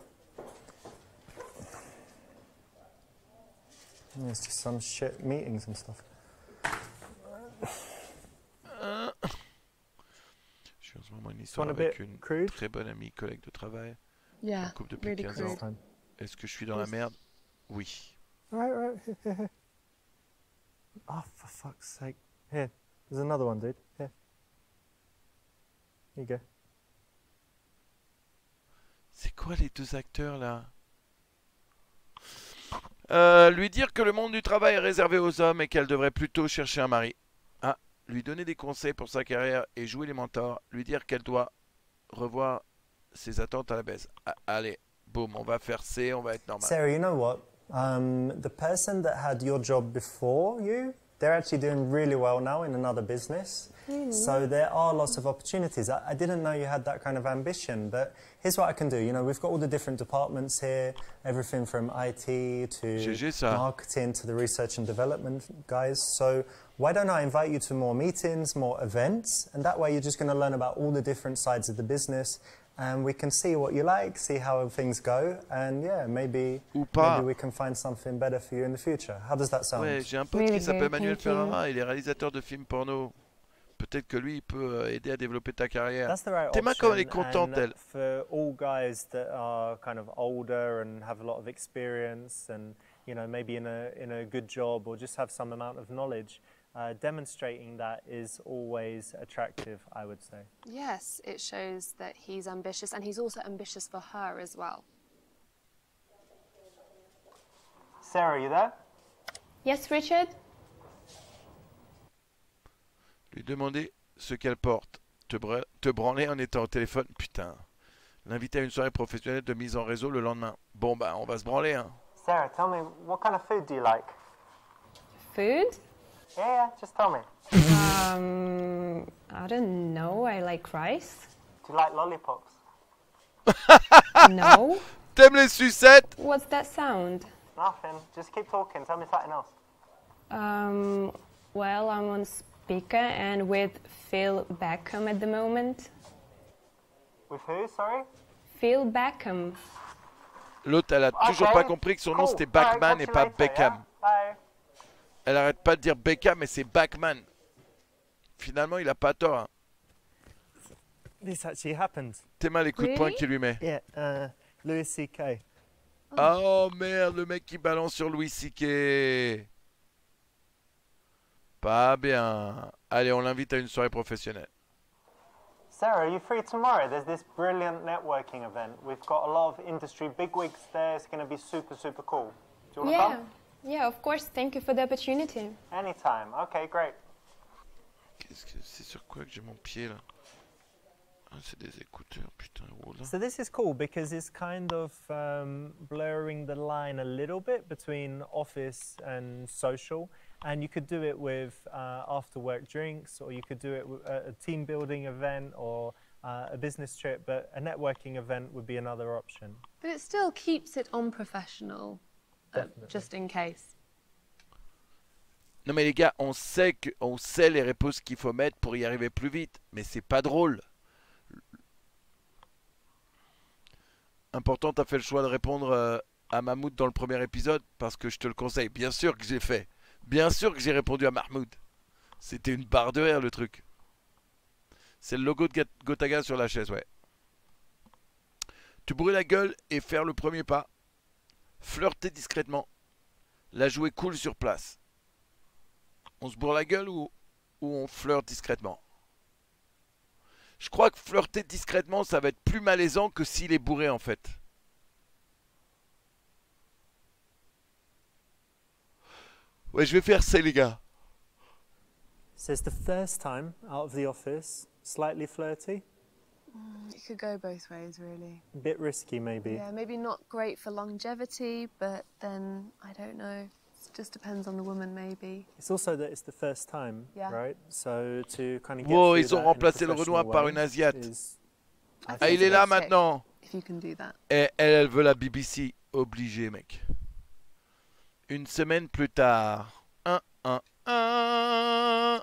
It's just some shit meetings and stuff. Je suis en ce moment une histoire One a avec bit une crude? très bonne amie, collègue de travail. Yeah, En couple depuis really quinze crude. ans. Est-ce que je suis dans la merde? Oui. Right, right. Oh, for fuck's sake. Here, there's another one, dude. Here. Here you go. C'est quoi les deux acteurs là? Euh, lui dire que le monde du travail est réservé aux hommes et qu'elle devrait plutôt chercher un mari. Ah, lui donner des conseils pour sa carrière et jouer les mentors. Lui dire qu'elle doit revoir ses attentes à la baisse. Ah, allez, boum, on va faire C, on va être normal. Sarah, you know what? Um, the person that had your job before you, they're actually doing really well now in another business. So there are lots of opportunities. I, I didn't know you had that kind of ambition, but here's what I can do. You know, we've got all the different departments here, everything from I T to G G ça. marketing to the research and development guys. So why don't I invite you to more meetings, more events, and that way you're just going to learn about all the different sides of the business. And we can see what you like, see how things go, and yeah, maybe, Ou pas. maybe we can find something better for you in the future. How does that sound? Ouais, j'ai un pote Really qui s'appelle good, Manuel thank you. Ferrara, il est réalisateur de films porno. Peut-être que lui, il peut euh, aider à développer ta carrière. That's the right Tes mains option. comme elle est contente, and elle. For all guys that are kind of older and have a lot of experience and, you know, maybe in a, in a good job or just have some amount of knowledge, uh, demonstrating that is always attractive, I would say. Yes, it shows that he's ambitious, and he's also ambitious for her as well. Sarah, you there? Yes, Richard? Lui demander ce qu'elle porte. Te, bra- te branler en étant au téléphone. Putain. L'inviter à une soirée professionnelle de mise en réseau le lendemain. Bon, bah, on va se branler, hein. Sarah, tell me, what kind of food do you like? Food? Yeah, yeah, just tell me. Um, I don't know. I like rice. Do you like lollipops? No. T'aimes les sucettes? What's that sound? Nothing. Just keep talking. Tell me something else. Um, well, I'm on speaker and with Phil Beckham at the moment. With who, sorry? Phil Beckham. L'autre, elle a toujours Ok. pas compris que son nom Cool. c'était Alright, Bachman catch et you pas later, Beckham. yeah? Bye. Elle arrête pas de dire Beckham, mais c'est Bachman. Finalement, il a pas tort. Hein. This actually happened. T'es mal les coups de poing Really? qu'il lui met. Yeah, uh, Louis C K. Oh merde, le mec qui balance sur Louis C K. Pas bien. Allez, on l'invite à une soirée professionnelle. Sarah, are you free tomorrow? There's this brilliant networking event. We've got a lot of industry bigwigs there. It's going to be super, super cool. Do you want to Yeah. come? Yeah, of course. Thank you for the opportunity. Anytime. Okay, great. Qu'est-ce que c'est sur quoi que j'ai mon pied là? Ah, c'est des écouteurs, putain, oh là. So this is cool because it's kind of um, blurring the line a little bit between office and social. And you could do it with uh, after-work drinks, or you could do it with a, a team building event or uh, a business trip, but a networking event would be another option. But it still keeps it unprofessional, uh, Definitely. just in case. Non mais les gars, on sait que, on sait les réponses qu'il faut mettre pour y arriver plus vite, mais c'est pas drôle. Important, t'as fait le choix de répondre euh, à Mahmoud dans le premier épisode parce que je te le conseille. Bien sûr que j'ai fait. Bien sûr que j'ai répondu à Mahmoud. C'était une barre de rire le truc. C'est le logo de Gat- Gotaga sur la chaise, ouais. Tu brûles la gueule et faire le premier pas. Flirter discrètement. La jouer cool sur place. On se bourre la gueule ou, ou on flirte discrètement? Je crois que flirter discrètement, ça va être plus malaisant que s'il est bourré en fait. Ouais, je vais faire ça les gars. So it's the first time out of the office, slightly flirty. Mm, it could go both ways, really. A bit risky, maybe. Yeah, maybe not great for longevity, but then, I don't know. It just depends on the woman, maybe. It's also that it's the first time, Yeah. right? So to kind of get Wow, through ils ont that in a remplacé le professional Renoir par way une Asiate. is- I Ah, think il it's est là basic, maintenant. If you can do that. Et elle, elle veut la B B C. Obligé, mec. Une semaine plus tard. Un, un, un.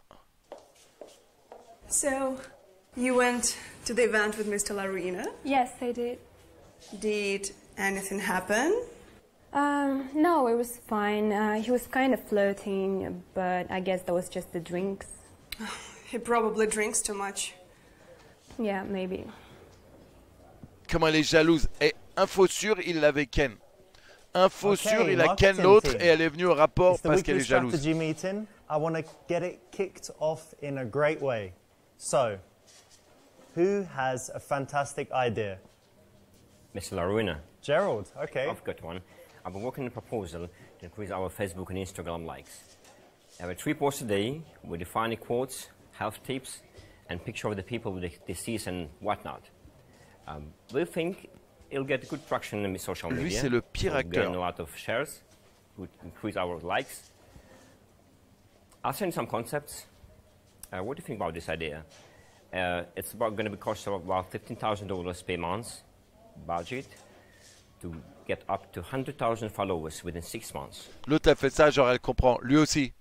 So, you went to the event with Mister Larina. Yes, I did. Did anything happen? Um, no, it was fine. Uh, he was kind of flirting, but I guess that was just the drinks. He probably drinks too much. Yeah, maybe. Comment elle est jalouse. Et info sûre, il l'avait ken. Info Okay, sûre, il a ken marketing l'autre team. et elle est venue au rapport It's the parce qu'elle weekly est jalouse. strategy meeting. I want to get it kicked off in a great way. So, who has a fantastic idea? Mister Laruna. Gerald, okay. I've got one. I've been working on a proposal to increase our Facebook and Instagram likes. I have a three posts a day with defining quotes, health tips, and picture of the people with the disease and whatnot. Um, we think it'll get good traction in social Lui, media. c'est le pire We'll gain acteur. a lot of shares, would increase our likes. I'll send some concepts. Uh, what do you think about this idea? Uh, it's about going to be cost of about fifteen thousand dollars per month budget to get up to one hundred thousand followers within six months. L'autre a fait ça, genre elle comprend. Lui aussi.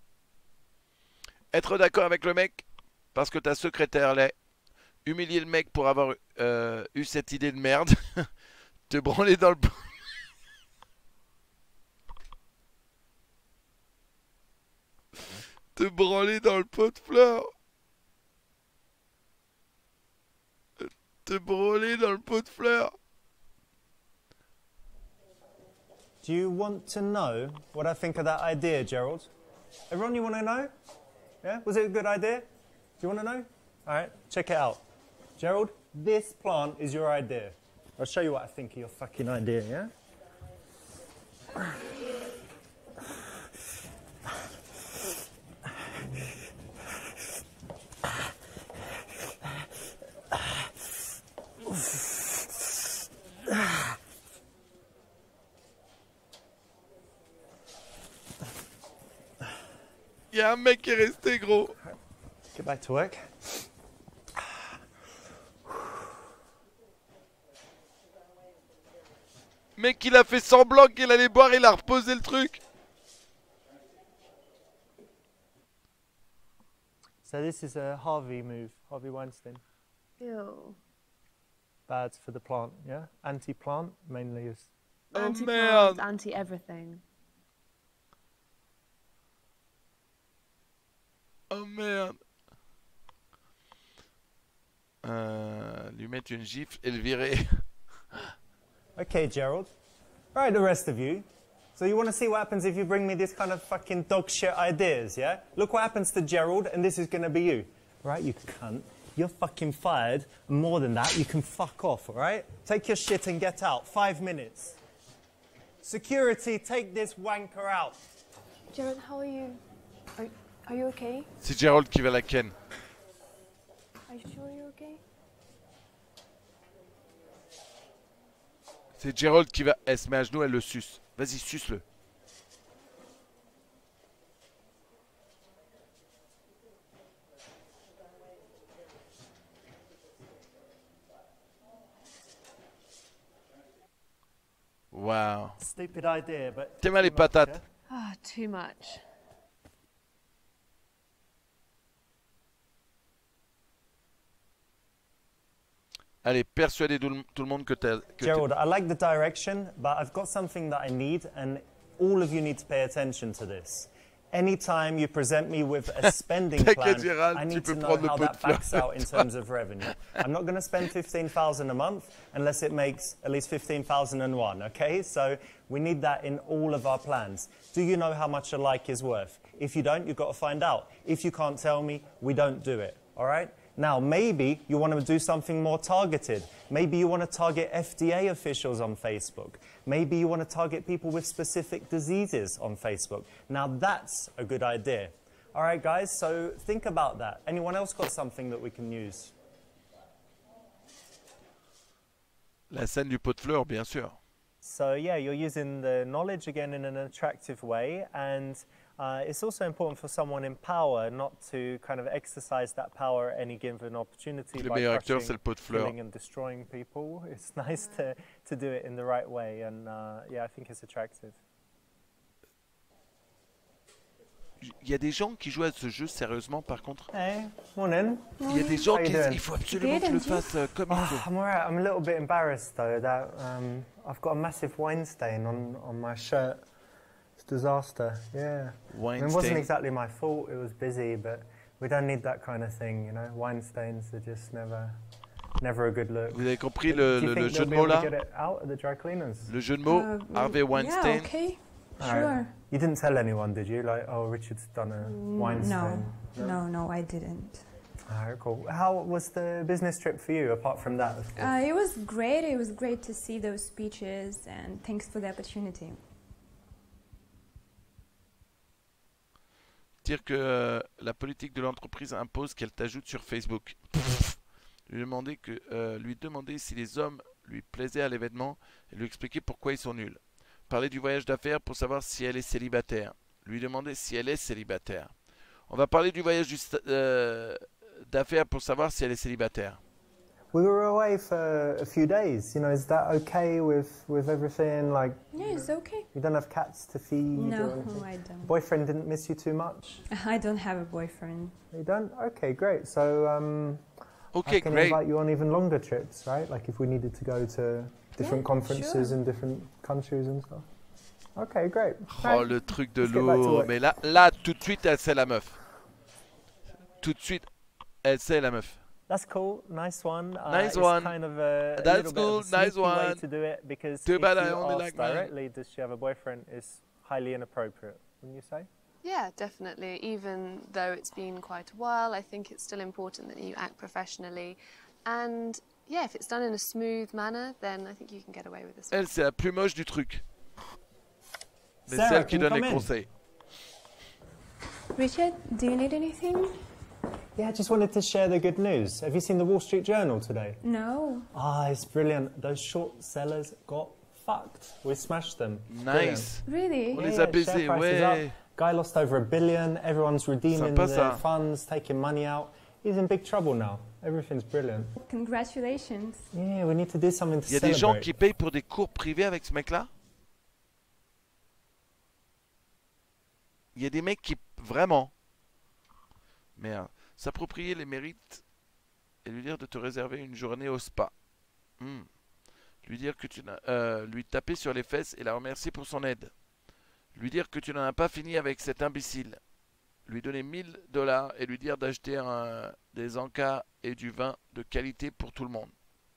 Être d'accord avec le mec parce que ta secrétaire l'est. Humilier le mec pour avoir euh, eu cette idée de merde. Te branler dans le... Te branler dans le pot de fleurs. Te branler dans le pot de fleurs. Do you want to know what I think of that idea, Gerald? Everyone, you want to know? Yeah? Was it a good idea? Do you want to know? All right, check it out. Gerald, this plant is your idea. I'll show you what I think of your fucking idea, yeah? Il y a un mec qui est resté gros. Get back to work. Mec, il a fait semblant qu'il allait boire, il a reposé le truc. So this is a Harvey move, Harvey Weinstein. Ew. Bad for the plant, yeah? Anti-plant, mainly is. Oh Anti-plant, merde. anti-everything. Oh merde. Euh, lui mettre une gifle et le virer. Okay, Gerald. All right, the rest of you. So you want to see what happens if you bring me this kind of fucking dog shit ideas, yeah? Look what happens to Gerald, and this is going to be you. Right, you cunt. You're fucking fired. More than that, you can fuck off, all right? Take your shit and get out. Five minutes. Security, take this wanker out. Gerald, how are you? Are, are you okay? C'est Gerald qui va la ken. Are you sure you're okay? C'est Gerald qui va... Elle se met à genoux, elle le suce. Vas-y, suce-le. Wow. Stupid idea, but... T'es mal les too much, patates. Ah, too much. Allez, persuadez tout le, tout le monde que t'as... que t'es- Gerald, I like the direction, but I've got something that I need, and all of you need to pay attention to this. Anytime you present me with a spending plan, T'inquiète, Gérald, I tu need peux to know prendre le how pot de that backs fleurs. out in terms of revenue. I'm not going to spend fifteen thousand a month unless it makes at least fifteen thousand and one, okay? So we need that in all of our plans. Do you know how much a like is worth? If you don't, you've got to find out. If you can't tell me, we don't do it, all right? Now, maybe you want to do something more targeted. Maybe you want to target F D A officials on Facebook. Maybe you want to target people with specific diseases on Facebook. Now, that's a good idea. All right, guys, so think about that. Anyone else got something that we can use? La scène du pot de fleurs, bien sûr. So yeah, you're using the knowledge again in an attractive way, and uh, it's also important for someone in power not to kind of exercise that power at any given opportunity Le by meilleur acteur, crushing, c'est le pot de fleurs. killing and destroying people. It's nice to, to do it in the right way, and uh, yeah, I think it's attractive. Il y a des gens qui jouent à ce jeu sérieusement, par contre. Hey, morning. Il y a des gens How you qui doing? il faut absolument que je le fasse euh, comme il Oh, faut. I'm alright. I'm a little bit embarrassed though that um, I've got a massive wine stain on, on my shirt. It's a disaster. Yeah. Wine I mean, it wasn't stain. exactly my fault. It was busy, but we don't need that kind of thing, you know. Wine stains are just never, never a good look. Vous avez compris Do le, you le- think le jeu they'll de be mots able là? to get it out at the dry cleaners? Le jeu de mots, Uh, Harvey Weinstein. Yeah, okay. Alright. Sure. You didn't tell anyone, did you? Like, oh, Richard's done a wine No, stain. no, no, I didn't. Alright, cool. How was the business trip for you, apart from that? of course? Uh, it was great. It was great to see those speeches, and thanks for the opportunity. Dire que euh, la politique de l'entreprise impose qu'elle t'ajoute sur Facebook. lui demander que euh, lui demander si les hommes lui plaisaient à l'événement et lui expliquer pourquoi ils sont nuls. Parler du voyage d'affaires pour savoir si elle est célibataire. Lui demander si elle est célibataire. On va parler du voyage du sta- euh, d'affaires pour savoir si elle est célibataire. We were away for a few days. You know, is that okay with, with everything? Like, Yeah, it's okay. you don't have cats to feed? No, or anything? I don't. Boyfriend didn't miss you too much? I don't have a boyfriend. You don't? Okay, great. So, um, Okay, I can great. invite you on even longer trips, right? Like if we needed to go to different Yeah, conferences sure. in different countries and stuff. Okay, great. Oh, Right. le truc de Let's get back to l'eau. work. Mais là, là, tout de suite, elle sait la meuf. Tout de suite, elle sait la meuf. That's cool. Nice one. Uh, Nice it's one. kind of a, a That's little bit cool. of a Nice sneaky way one. to do it because Too if bad you I only ask like mine. directly, does she have a boyfriend, is highly inappropriate, wouldn't you say? Yeah, definitely. Even though it's been quite a while, I think it's still important that you act professionally. And yeah, if it's done in a smooth manner, then I think you can get away with this. Elle, c'est la plus moche du truc. Mais Sarah, c'est elle qui can you donne les come in? conseils. Richard, do you need anything? Yeah, I just wanted to share the good news. Have you seen the Wall Street Journal today? No. Ah, it's brilliant. Those short sellers got fucked. We smashed them. Nice. Really? On Yeah, les a yeah, baisés, share price is ouais. up. Guy lost over a billion. Everyone's redeeming Sympa, their ça. funds, taking money out. He's in big trouble now. Everything's brilliant. Congratulations. Yeah, we need to do something to Il y a des gens celebrate. qui payent pour des cours privés avec ce mec-là. Il y a des mecs qui... Vraiment. Merde. S'approprier les mérites et lui dire de te réserver une journée au spa. Hmm. Lui dire que tu n'as... euh, lui taper sur les fesses et la remercier pour son aide. Lui dire que tu n'en as pas fini avec cet imbécile. Lui donner mille dollars et lui dire d'acheter un- des encas et du vin de qualité pour tout le monde.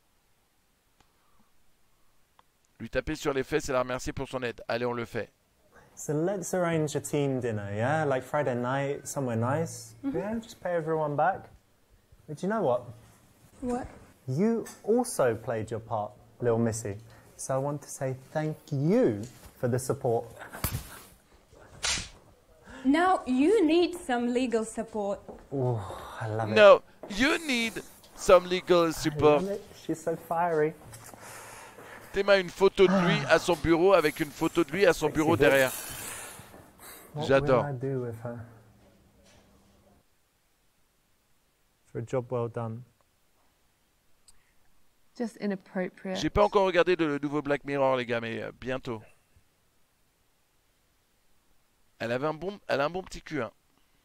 Lui taper sur les fesses et la remercier pour son aide. Allez, on le fait. So let's arrange a team dinner, yeah? Like Friday night, somewhere nice. Yeah, just pay everyone back. But do you know what? What? You also played your part, little Missy. So I want to say thank you for the support. Now you need some legal support. Oh, I love it. No, you need some legal I support. love it. She's so fiery. Théma une photo de lui à son bureau avec une photo de lui à son bureau Sexy bitch. derrière. What J'adore. will I do with her? For a job well done. Just inappropriate. J'ai pas encore regardé le nouveau Black Mirror, les gars, mais euh, bientôt. Elle avait un bon, elle a un bon petit cul, hein.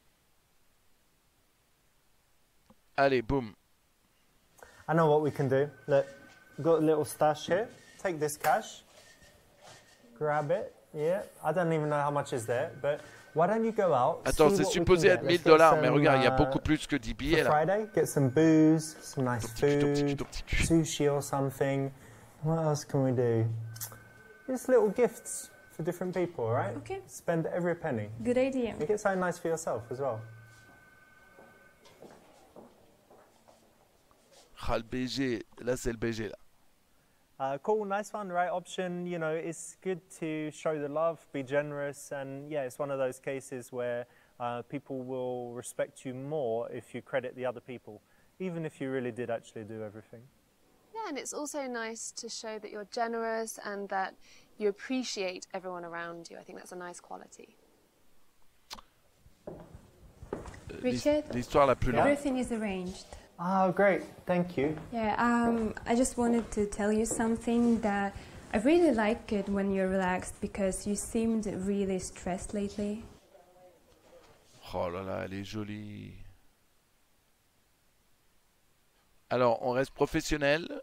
Allez, boum. I know what we can do. Look, we've got a little stash here. Take this cash. Grab it. Yeah. I don't even know how much is there, but why don't you go out? Attends, see c'est what we supposé can être get. mille Let's get dollars, mais some, regarde, il y a uh, beaucoup plus que dix billets for là. Friday, get some booze, some nice Ton petit cul, ton petit cul, food, ton petit cul. sushi or something. What else can we do? Just little gifts for different people, all right? Okay. Spend every penny. Good idea. You get something nice for yourself as well. Ah, le B G, là c'est le B G là. Uh, cool, nice one, right option. You know, it's good to show the love, be generous, and yeah, it's one of those cases where uh, people will respect you more if you credit the other people, even if you really did actually do everything. Yeah, Yeah, and it's also nice to show that you're generous and that you appreciate everyone around you. I think that's a nice quality. Richard, l'histoire la plus longue. everything is arranged. Oh, great. Thank you. Yeah, um, I just wanted to tell you something that I really like it when you're relaxed because you seemed really stressed lately. Oh là là, elle est jolie. Alors, on reste professionnel,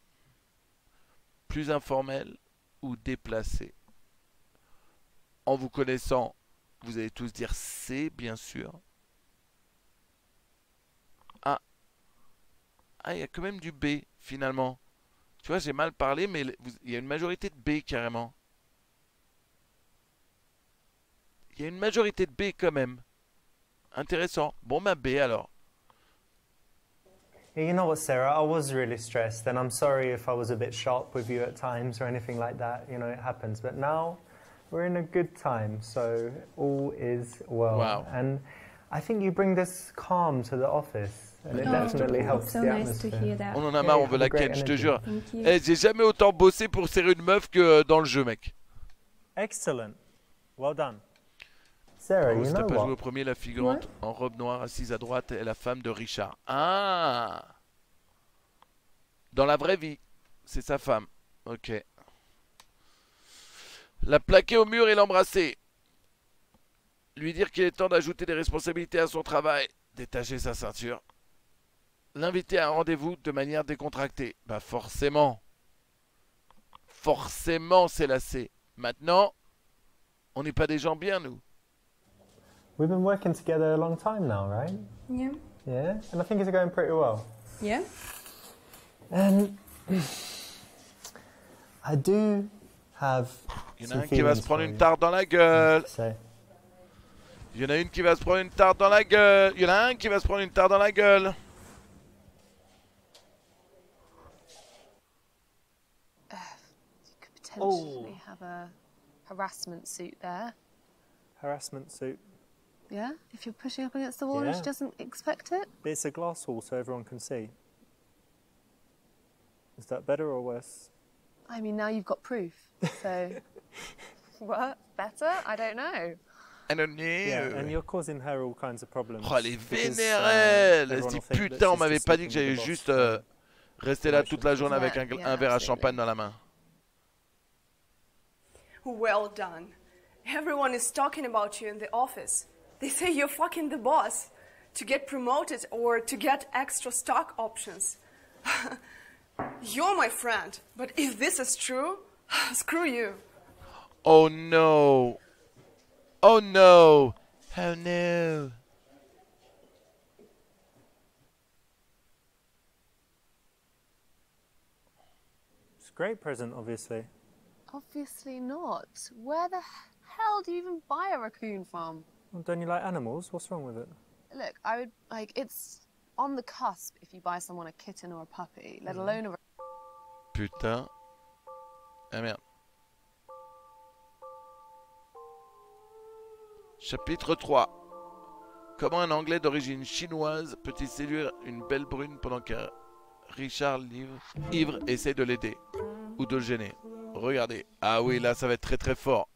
plus informel ou déplacé. En vous connaissant, vous allez tous dire C, bien sûr. Ah, ah, il y a quand même du B, finalement. Tu vois, j'ai mal parlé, mais il y a une majorité de B, carrément. Il y a une majorité de B, quand même. Intéressant. Bon, ma B, alors. You know what, Sarah? I was really stressed, and I'm sorry if I was a bit sharp with you at times or anything like that. You know, it happens. But now we're in a good time, so all is well. Wow. And I think you bring this calm to the office, and it Oh, definitely it's helps so the nice to atmosphere. hear that. On en a Yeah, marre, you on veut have la a great ken, je te energy. jure. Thank you. Eh, j'ai jamais autant bossé pour serrer une meuf que dans le jeu, mec. Excellent. Well done. Sarah, Oh, you si t'as know pas what? joué au premier, la figurante en robe noire assise à droite est la femme de Richard. Ah! Dans la vraie vie, c'est sa femme. Ok. La plaquer au mur et l'embrasser. Lui dire qu'il est temps d'ajouter des responsabilités à son travail. Détacher sa ceinture. L'inviter à un rendez-vous de manière décontractée. Bah forcément. Forcément, c'est la C. Maintenant, on n'est pas des gens bien, nous. We've been working together a long time now, right? Yeah. Yeah, and I think it's going pretty well. Yeah. And I do have. Il y en a some un qui va se feelings prendre for une you, tarte dans la I have gueule. to say. Il y en a une qui va se prendre une tarte dans la gueule. Il y en a un qui va se prendre une tarte dans la gueule. You could potentially have a harassment suit there. Harassment suit. Yeah? If you're pushing up against the wall and she Yeah. doesn't expect it. But it's a glass wall so everyone can see. Is that better or worse? I mean, now you've got proof. So, what? Better? I don't know. I don't know. Yeah, and you're causing her all kinds of problems. Oh, elle est because, vénère, uh, elle. Elle se everyone dit, will think that putain, on she's m'avait just pas dit que sleeping j'allais with the juste boss, euh, uh, rester là toute la journée avec un, Yeah, un verre à absolutely. champagne dans la main. Well done. Everyone is talking about you in the office. They say you're fucking the boss to get promoted or to get extra stock options. You're my friend, but if this is true, screw you. Oh no. Oh no. Oh no. It's a great present, obviously. Obviously not. Where the hell do you even buy a raccoon from? Well, don't you like animals? What's wrong with it? Look, I would, like, it's on the cusp if you buy someone a kitten or a puppy, let Mm. alone a Putain. Ah merde. Chapitre trois. Comment un Anglais d'origine chinoise peut-il séduire une belle brune pendant que Richard livre, ivre essaie de l'aider ou de le gêner? Regardez. Ah oui, là ça va être très très fort.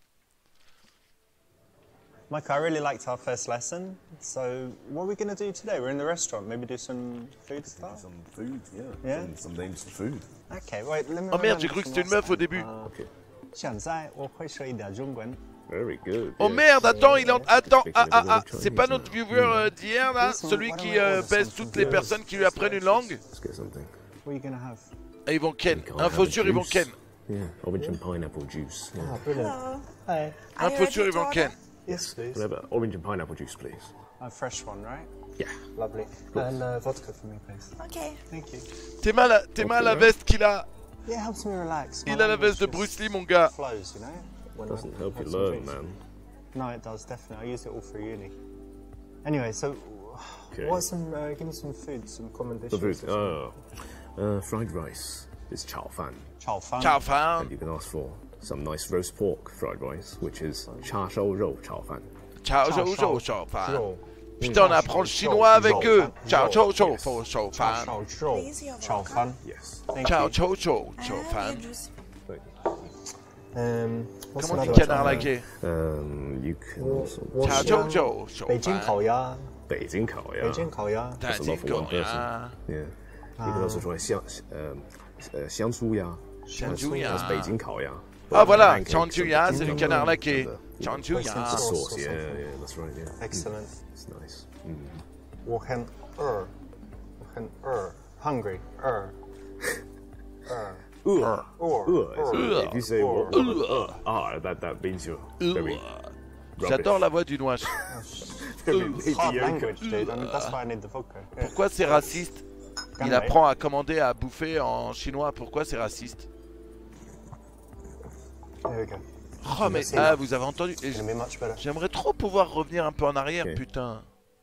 Mike, I really liked our first lesson. So, what are we going to do today? We're in the restaurant. Maybe do some food stuff? Some food, yeah. Yeah? Some, some names for food. Okay, wait, let me Oh merde, remember j'ai cru que from c'était une last meuf au time. début. Uh, Okay. 现在我会说一点中文。 Very good. Oh yeah. merde, attends, il en... Attends, Speaking ah of ah the ah, Chinese c'est pas now. notre viewer euh, d'hier là, Listen, celui why qui don't we euh, order baise something toutes les good? personnes qui lui apprennent une langue. Let's get something. What are you going to have? Et ils vont ken. Can't Info have a sûr, ils vont juice. ken. Yeah, orange and pineapple juice. Yeah. Oh, brilliant. Hi. Info sûr, ils vont ken. Yes, please. Can I have a orange and pineapple juice, please? A fresh one, right? Yeah. Lovely. And uh, vodka for me, please. Okay. Thank you. T'es mal, à... T'es mal à la veste qu'il a. Yeah, it helps me relax. My Il a la language veste de just Bruce Lee, mon gars. flows, you know? when I Doesn't help have you some learn, drinks. man. No, it does, definitely. I use it all for uni. Anyway, so Okay. what's some, uh, give me some food, some common The dishes. food. Oh. Uh, fried rice is chao fan. Chao fan. Ciao fan. And you can ask for some nice roast pork fried rice, which is cha shou rou chao fan. Ciao, Ciao, ciao, ciao, ciao. ciao fan. Roll. Putain, on apprend le chinois avec eux. Ciao, ciao, ciao, ciao, ciao, fan. Ciao, fan. Yes. Thank Ciao, you. ciao, ciao, ciao, fan. Um, what's Comment on dit another canard one? laqué? Um, you can also. Ciao, ciao, ciao, ciao, 北京 fan. 烤鸭， 北京烤鸭。 北京烤鸭。 That's a lot for one person. Yeah. You can also try 香 um, uh, 香酥鸭. 香酥鸭。 That's 北京烤鸭. Ah voilà, Pancakes Chang Chu Ya, and- c'est le canard laqué. Chang Chu The Ya. sauce, yeah, yeah, that's right, yeah. Excellent. It's nice. Mm. 我很饿，我很饿，hungry，饿，饿。 Uh, Or, uh, or, if you say or, uh, uh, ah, that that means you're very. J'adore la voix du noix. very hard mediocre. language, dude, and that's why I need the vodka. Yeah. Pourquoi c'est raciste? Il Canard. apprend à commander à bouffer en chinois. Pourquoi c'est raciste? There we go. Oh mais Merci. ah, vous avez entendu? Et It's gonna be much better. J'aimerais trop pouvoir revenir un peu en arrière, Ok. putain.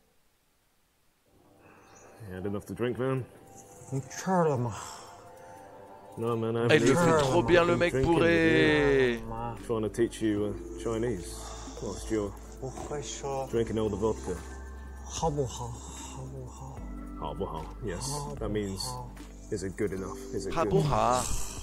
You had enough to drink, man? Incredible. No, man. I Ah, il le haven't fait either. trop bien le I've been mec drinking bourré. with you, Trying to teach you uh, Chinese whilst you're 我会说 drinking all the vodka. 好不好？好不好？ 好不好? Yes, that means is it good enough? Is it 哈 good? 不哈？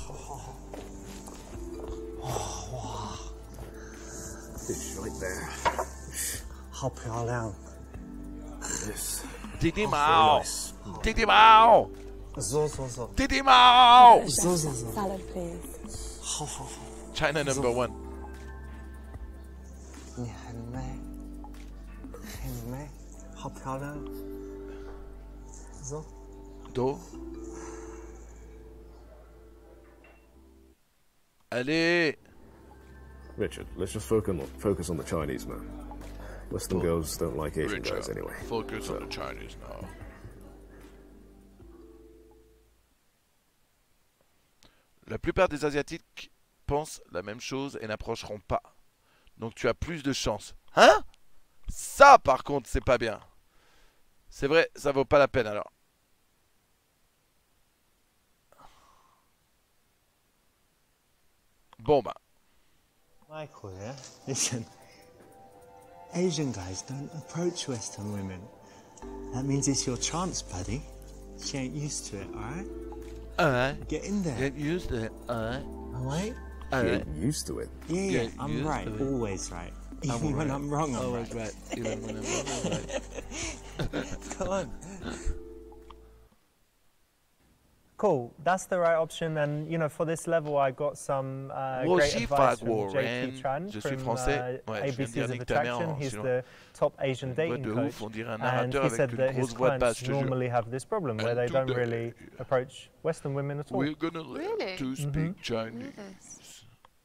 Fish right there. 好漂亮。 Yes. 弟弟 Very 猫， nice. 弟弟猫， 走走走， 弟弟猫。 走走走。 Salad, please. 好好好。 China number one. 你很美，很美，好漂亮。走。 Do. Allez. Richard, let's just focus on focus on the Chinese, man. Western girls don't like Asian guys anyway. Focus on the Chinese now. La plupart des Asiatiques pensent la même chose et n'approcheront pas. Donc tu as plus de chance. Hein? Ça, par contre, c'est pas bien. C'est vrai, ça vaut pas la peine alors. Bon bah. Michael, yeah? Listen. Asian guys don't approach Western women. That means it's your chance, buddy. She ain't used to it, alright? Alright. Get in there. Get used to it. Alright. Alright? Get used to it. Yeah, yeah, Get I'm used right. to it. Always right. I'm Even when right. I'm wrong, I'm Always right. right. Even when I'm wrong, I'm right. Come on. Cool, that's the right option. And you know, for this level, I got some uh, Moi great aussi, advice from Fag J Warren. T Chan Je suis from français. uh, Ouais, je viens de A B dire Cs of nique ta mère Attraction. en He's chinois. the top Asian Une voix dating de coach, ouf, on dirait un and narrateur he avec said une that his grosse voix de basse, clients je te jure. normally have this problem where And they don't today, really approach Western women at all. We're gonna learn Really? to speak Mhm. Chinese. Yes.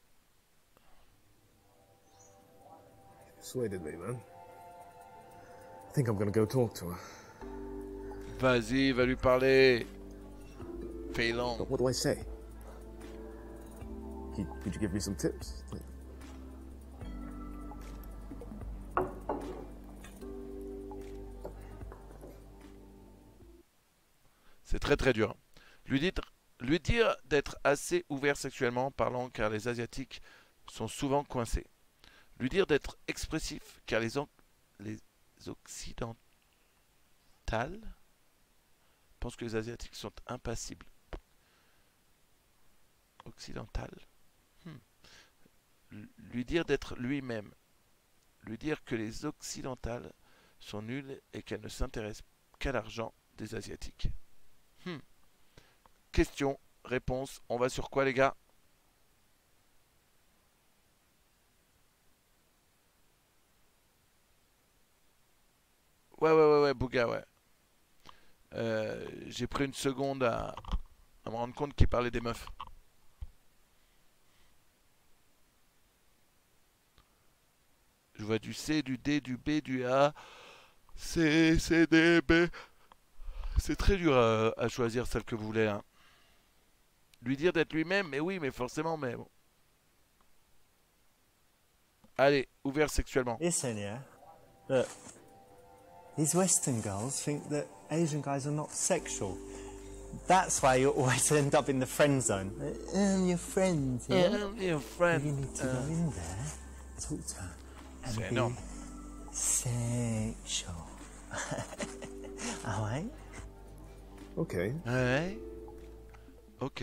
Persuaded me, man. I think I'm gonna go talk to her. Vas-y, va lui parler. Fais-l'en. But what do I say? Could, could you give me some tips? C'est très très dur. Lui, dites- lui dire d'être assez ouvert sexuellement parlant car les Asiatiques sont souvent coincés. Lui dire d'être expressif car les, en- les Occidentales pensent que les Asiatiques sont impassibles. Occidentales. Hmm. L- Lui dire d'être lui-même. Lui dire que les Occidentales sont nulles et qu'elles ne s'intéressent qu'à l'argent des Asiatiques. Hmm. Question, réponse, on va sur quoi les gars? Ouais, ouais, ouais, ouais, Bouga, ouais. Euh, J'ai pris une seconde à, à me rendre compte qu'il parlait des meufs. Je vois du C, du D, du B, du A. C, C, D, B. C'est très dur à, à choisir celle que vous voulez. Hein. Lui dire d'être lui-même, mais oui, mais forcément, mais bon. Allez, ouvert sexuellement. Listen, yeah? Look. These Western girls think that Asian guys are not sexual. That's why you always end up in the friend zone. I'm your friend, yeah? I'm your friend. You need to Uh, go in there, talk to her, and c'est be énorme. sexual. Ah ouais? Okay. Ouais. Ok.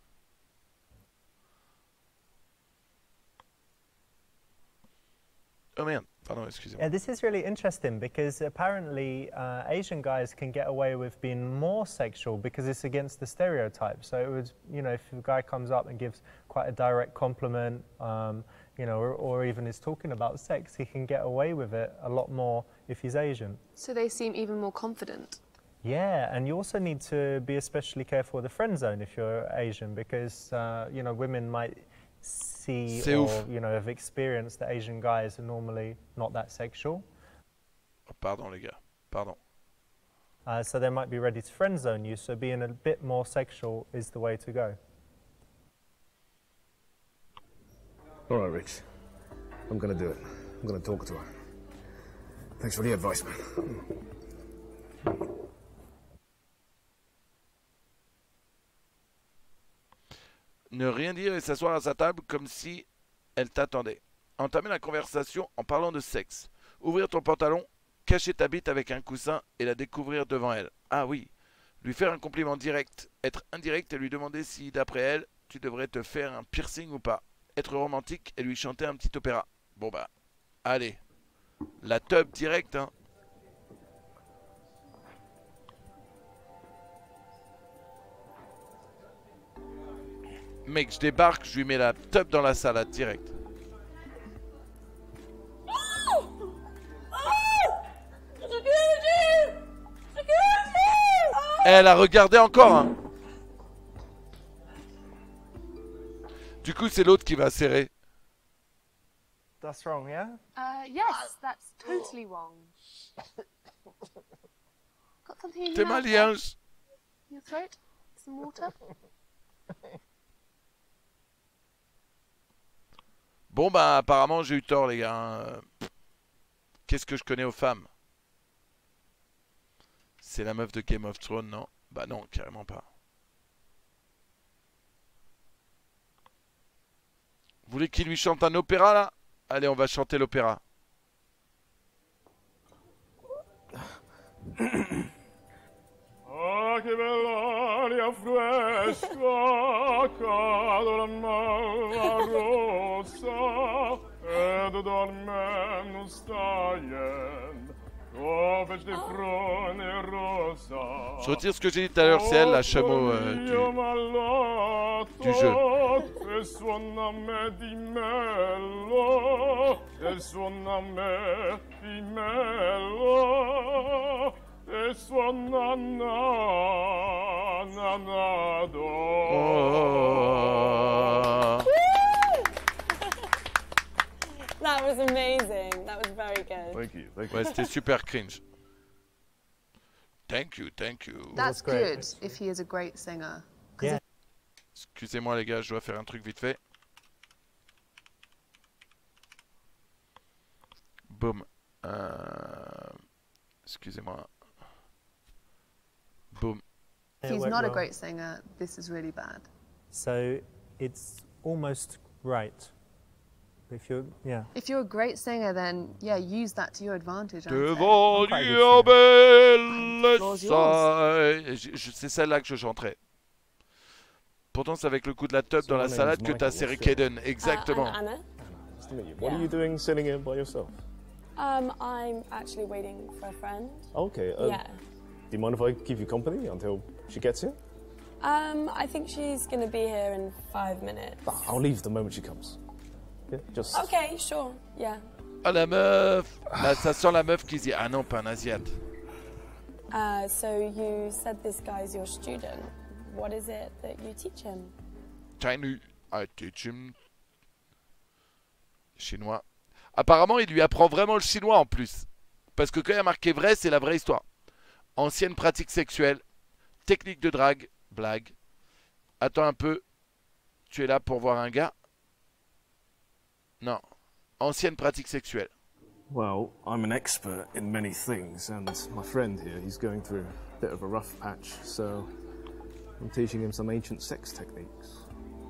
Oh merde, pardon, excusez-moi. Yeah, this is really interesting because apparently uh, Asian guys can get away with being more sexual because it's against the stereotype. So it would, you know, if a guy comes up and gives quite a direct compliment, um, you know, or, or even is talking about sex, he can get away with it a lot more if he's Asian. So they seem even more confident. Yeah, and you also need to be especially careful with the friend zone if you're Asian because, uh, you know, women might see C'est or, ouf. you know, have experienced that Asian guys are normally not that sexual. Oh, pardon les gars, pardon. Uh, so they might be ready to friend zone you, so being a bit more sexual is the way to go. All right, Rich. I'm gonna do it. I'm gonna talk to her. Thanks for the advice, man. Ne rien dire et s'asseoir à sa table comme si elle t'attendait. Entamer la conversation en parlant de sexe. Ouvrir ton pantalon, cacher ta bite avec un coussin et la découvrir devant elle. Ah oui. Lui faire un compliment direct, être indirect et lui demander si, d'après elle, tu devrais te faire un piercing ou pas. Être romantique et lui chanter un petit opéra. Bon bah, allez. La teub direct, hein. Mec, je débarque, je lui mets la teub dans la salade direct. Elle a regardé encore, hein. Du coup, c'est l'autre qui va serrer. That's wrong, yeah? Uh, yes, that's totally wrong. Got something in T'es your mouth? malien. Your throat? Some water? Bon bah apparemment j'ai eu tort les gars. hein. Qu'est-ce que je connais aux femmes? C'est la meuf de Game of Thrones, non? Bah non, carrément pas. Vous voulez qu'il lui chante un opéra là? Allez, on va chanter l'opéra. Ah, che bella aria fresca, cade la mala rossa, ed dorme non staien, dove sti frone rosa. Je retire ce que j'ai dit tout à l'heure, c'est elle la chameau euh, du, du jeu. E suona a me di mello, e suona a me di mello, e suona na na na do. Oh. That was amazing. That was very good. Thank you. Thank you. Ouais, c'était super cringe. Thank you, thank you. That's good if he is a great singer. 'Cause Yeah. if- Excusez-moi les gars, je dois faire un truc vite fait. Boum. Euh... Excusez-moi. Boum. If It he's went not a wrong. great singer, this is really bad. So it's almost right. If you're, yeah. If you're a great singer, then yeah, use that to your advantage. I'd say. Devant quite a Dieu good belle Floor's yours. saille. Je- je- C'est celle-là que je chanterai. Pourtant, c'est avec le coup de la teub dans la my salade name's que t'as Michael, serré what's your- Kaden. Exactement. Uh, I'm Anna. Nice to meet you. What are you doing sitting here by yourself? Um, I'm actually waiting for a friend. Okay. Uh, Yeah. Do you mind if I keep you company until she gets here? Um, I think she's gonna be here in five minutes. I'll leave the moment she comes. Yeah, just. Okay, sure. Yeah. Ah la meuf. Là, ça sent la meuf qui dit ah non, pas un asiate. Uh, so you said this guy's your student. What is it that you teach him? Chinese. I teach him. Chinois. Apparemment, il lui apprend vraiment le chinois en plus. Parce que quand il y a marqué vrai, c'est la vraie histoire. Ancienne pratique sexuelle. Technique de drague. Blague. Attends un peu. Tu es là pour voir un gars? Non. Ancienne pratique sexuelle. Well, I'm an expert in many things, and my friend here, he's going through a bit of a rough patch, so I'm teaching him some ancient sex techniques.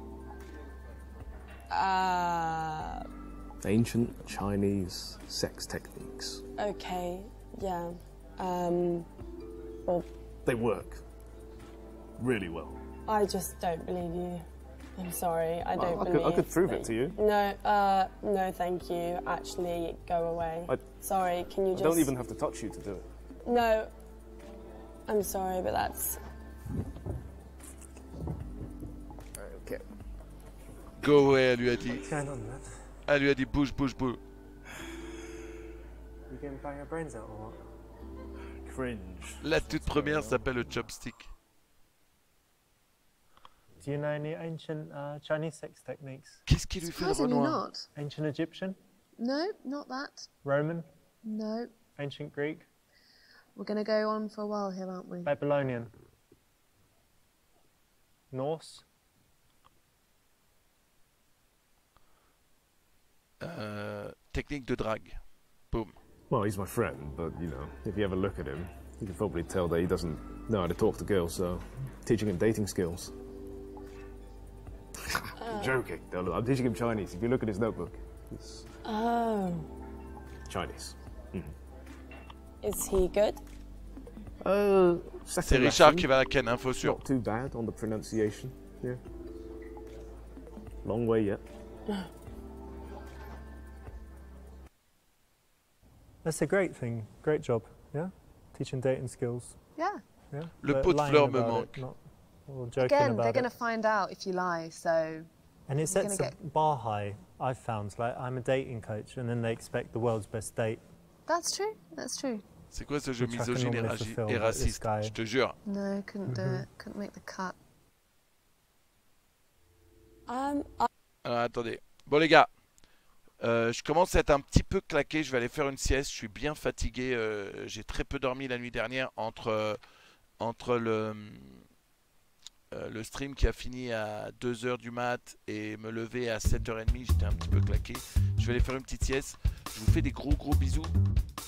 Uh, Ancient Chinese sex techniques. okay. Yeah. Um, well, They work. Really well. I just don't believe you. I'm sorry, I Well, don't I could- believe I could prove it that- to you. No, uh, no thank you. Actually, go away. I- Sorry, can you I just... don't even have to touch you to do it. No, I'm sorry, but that's... Okay. Go away, elle lui a dit. What's going on, man? Elle lui a dit bouge, bouge, bouge. You gonna bang your brains out or what? Cringe. La toute première s'appelle le chopstick. Do you know any ancient uh, Chinese sex techniques? Qu'est-ce qui lui fait le Surprisingly Renoir? not. Ancient Egyptian? No, not that. Roman? No. Ancient Greek? We're going to go on for a while here, aren't we? Babylonian? Norse? Euh, technique de drague. Boom. Well, he's my friend, but you know, if you ever look at him, you can probably tell that he doesn't know how to talk to girls, so teaching him dating skills. I'm joking. No, I'm teaching him Chinese. If you look at his notebook, it's Oh, Chinese. Mhm. is he good? Uh, C'est second Richard lesson. qui va la ken, info sûr. Not too bad on the pronunciation. Yeah. Long way yet. That's a great thing. Great job, yeah? Teaching dating skills. Yeah. Yeah? Le But pot de lying fleurs me about manque. it, not- or joking Again, about they're it. going to find out if you lie, so... And it you're sets gonna a get- bar high, I've found. Like, I'm a dating coach, and then they expect the world's best date. That's true, that's true. C'est quoi ce jeu Which I can misogyne et, normally raci- fulfill, et but this raciste? guy- Je te jure. No, couldn't do Mhm. it. Couldn't make the cut. Um, I- Alors attendez. Bon les gars, euh, je commence à être un petit peu claqué. Je vais aller faire une sieste. Je suis bien fatigué. euh, J'ai très peu dormi la nuit dernière entre euh, entre le euh, le stream qui a fini à deux heures du mat et me lever à sept heures trente. J'étais un petit peu claqué. Je vais aller faire une petite sieste. Je vous fais des gros gros bisous.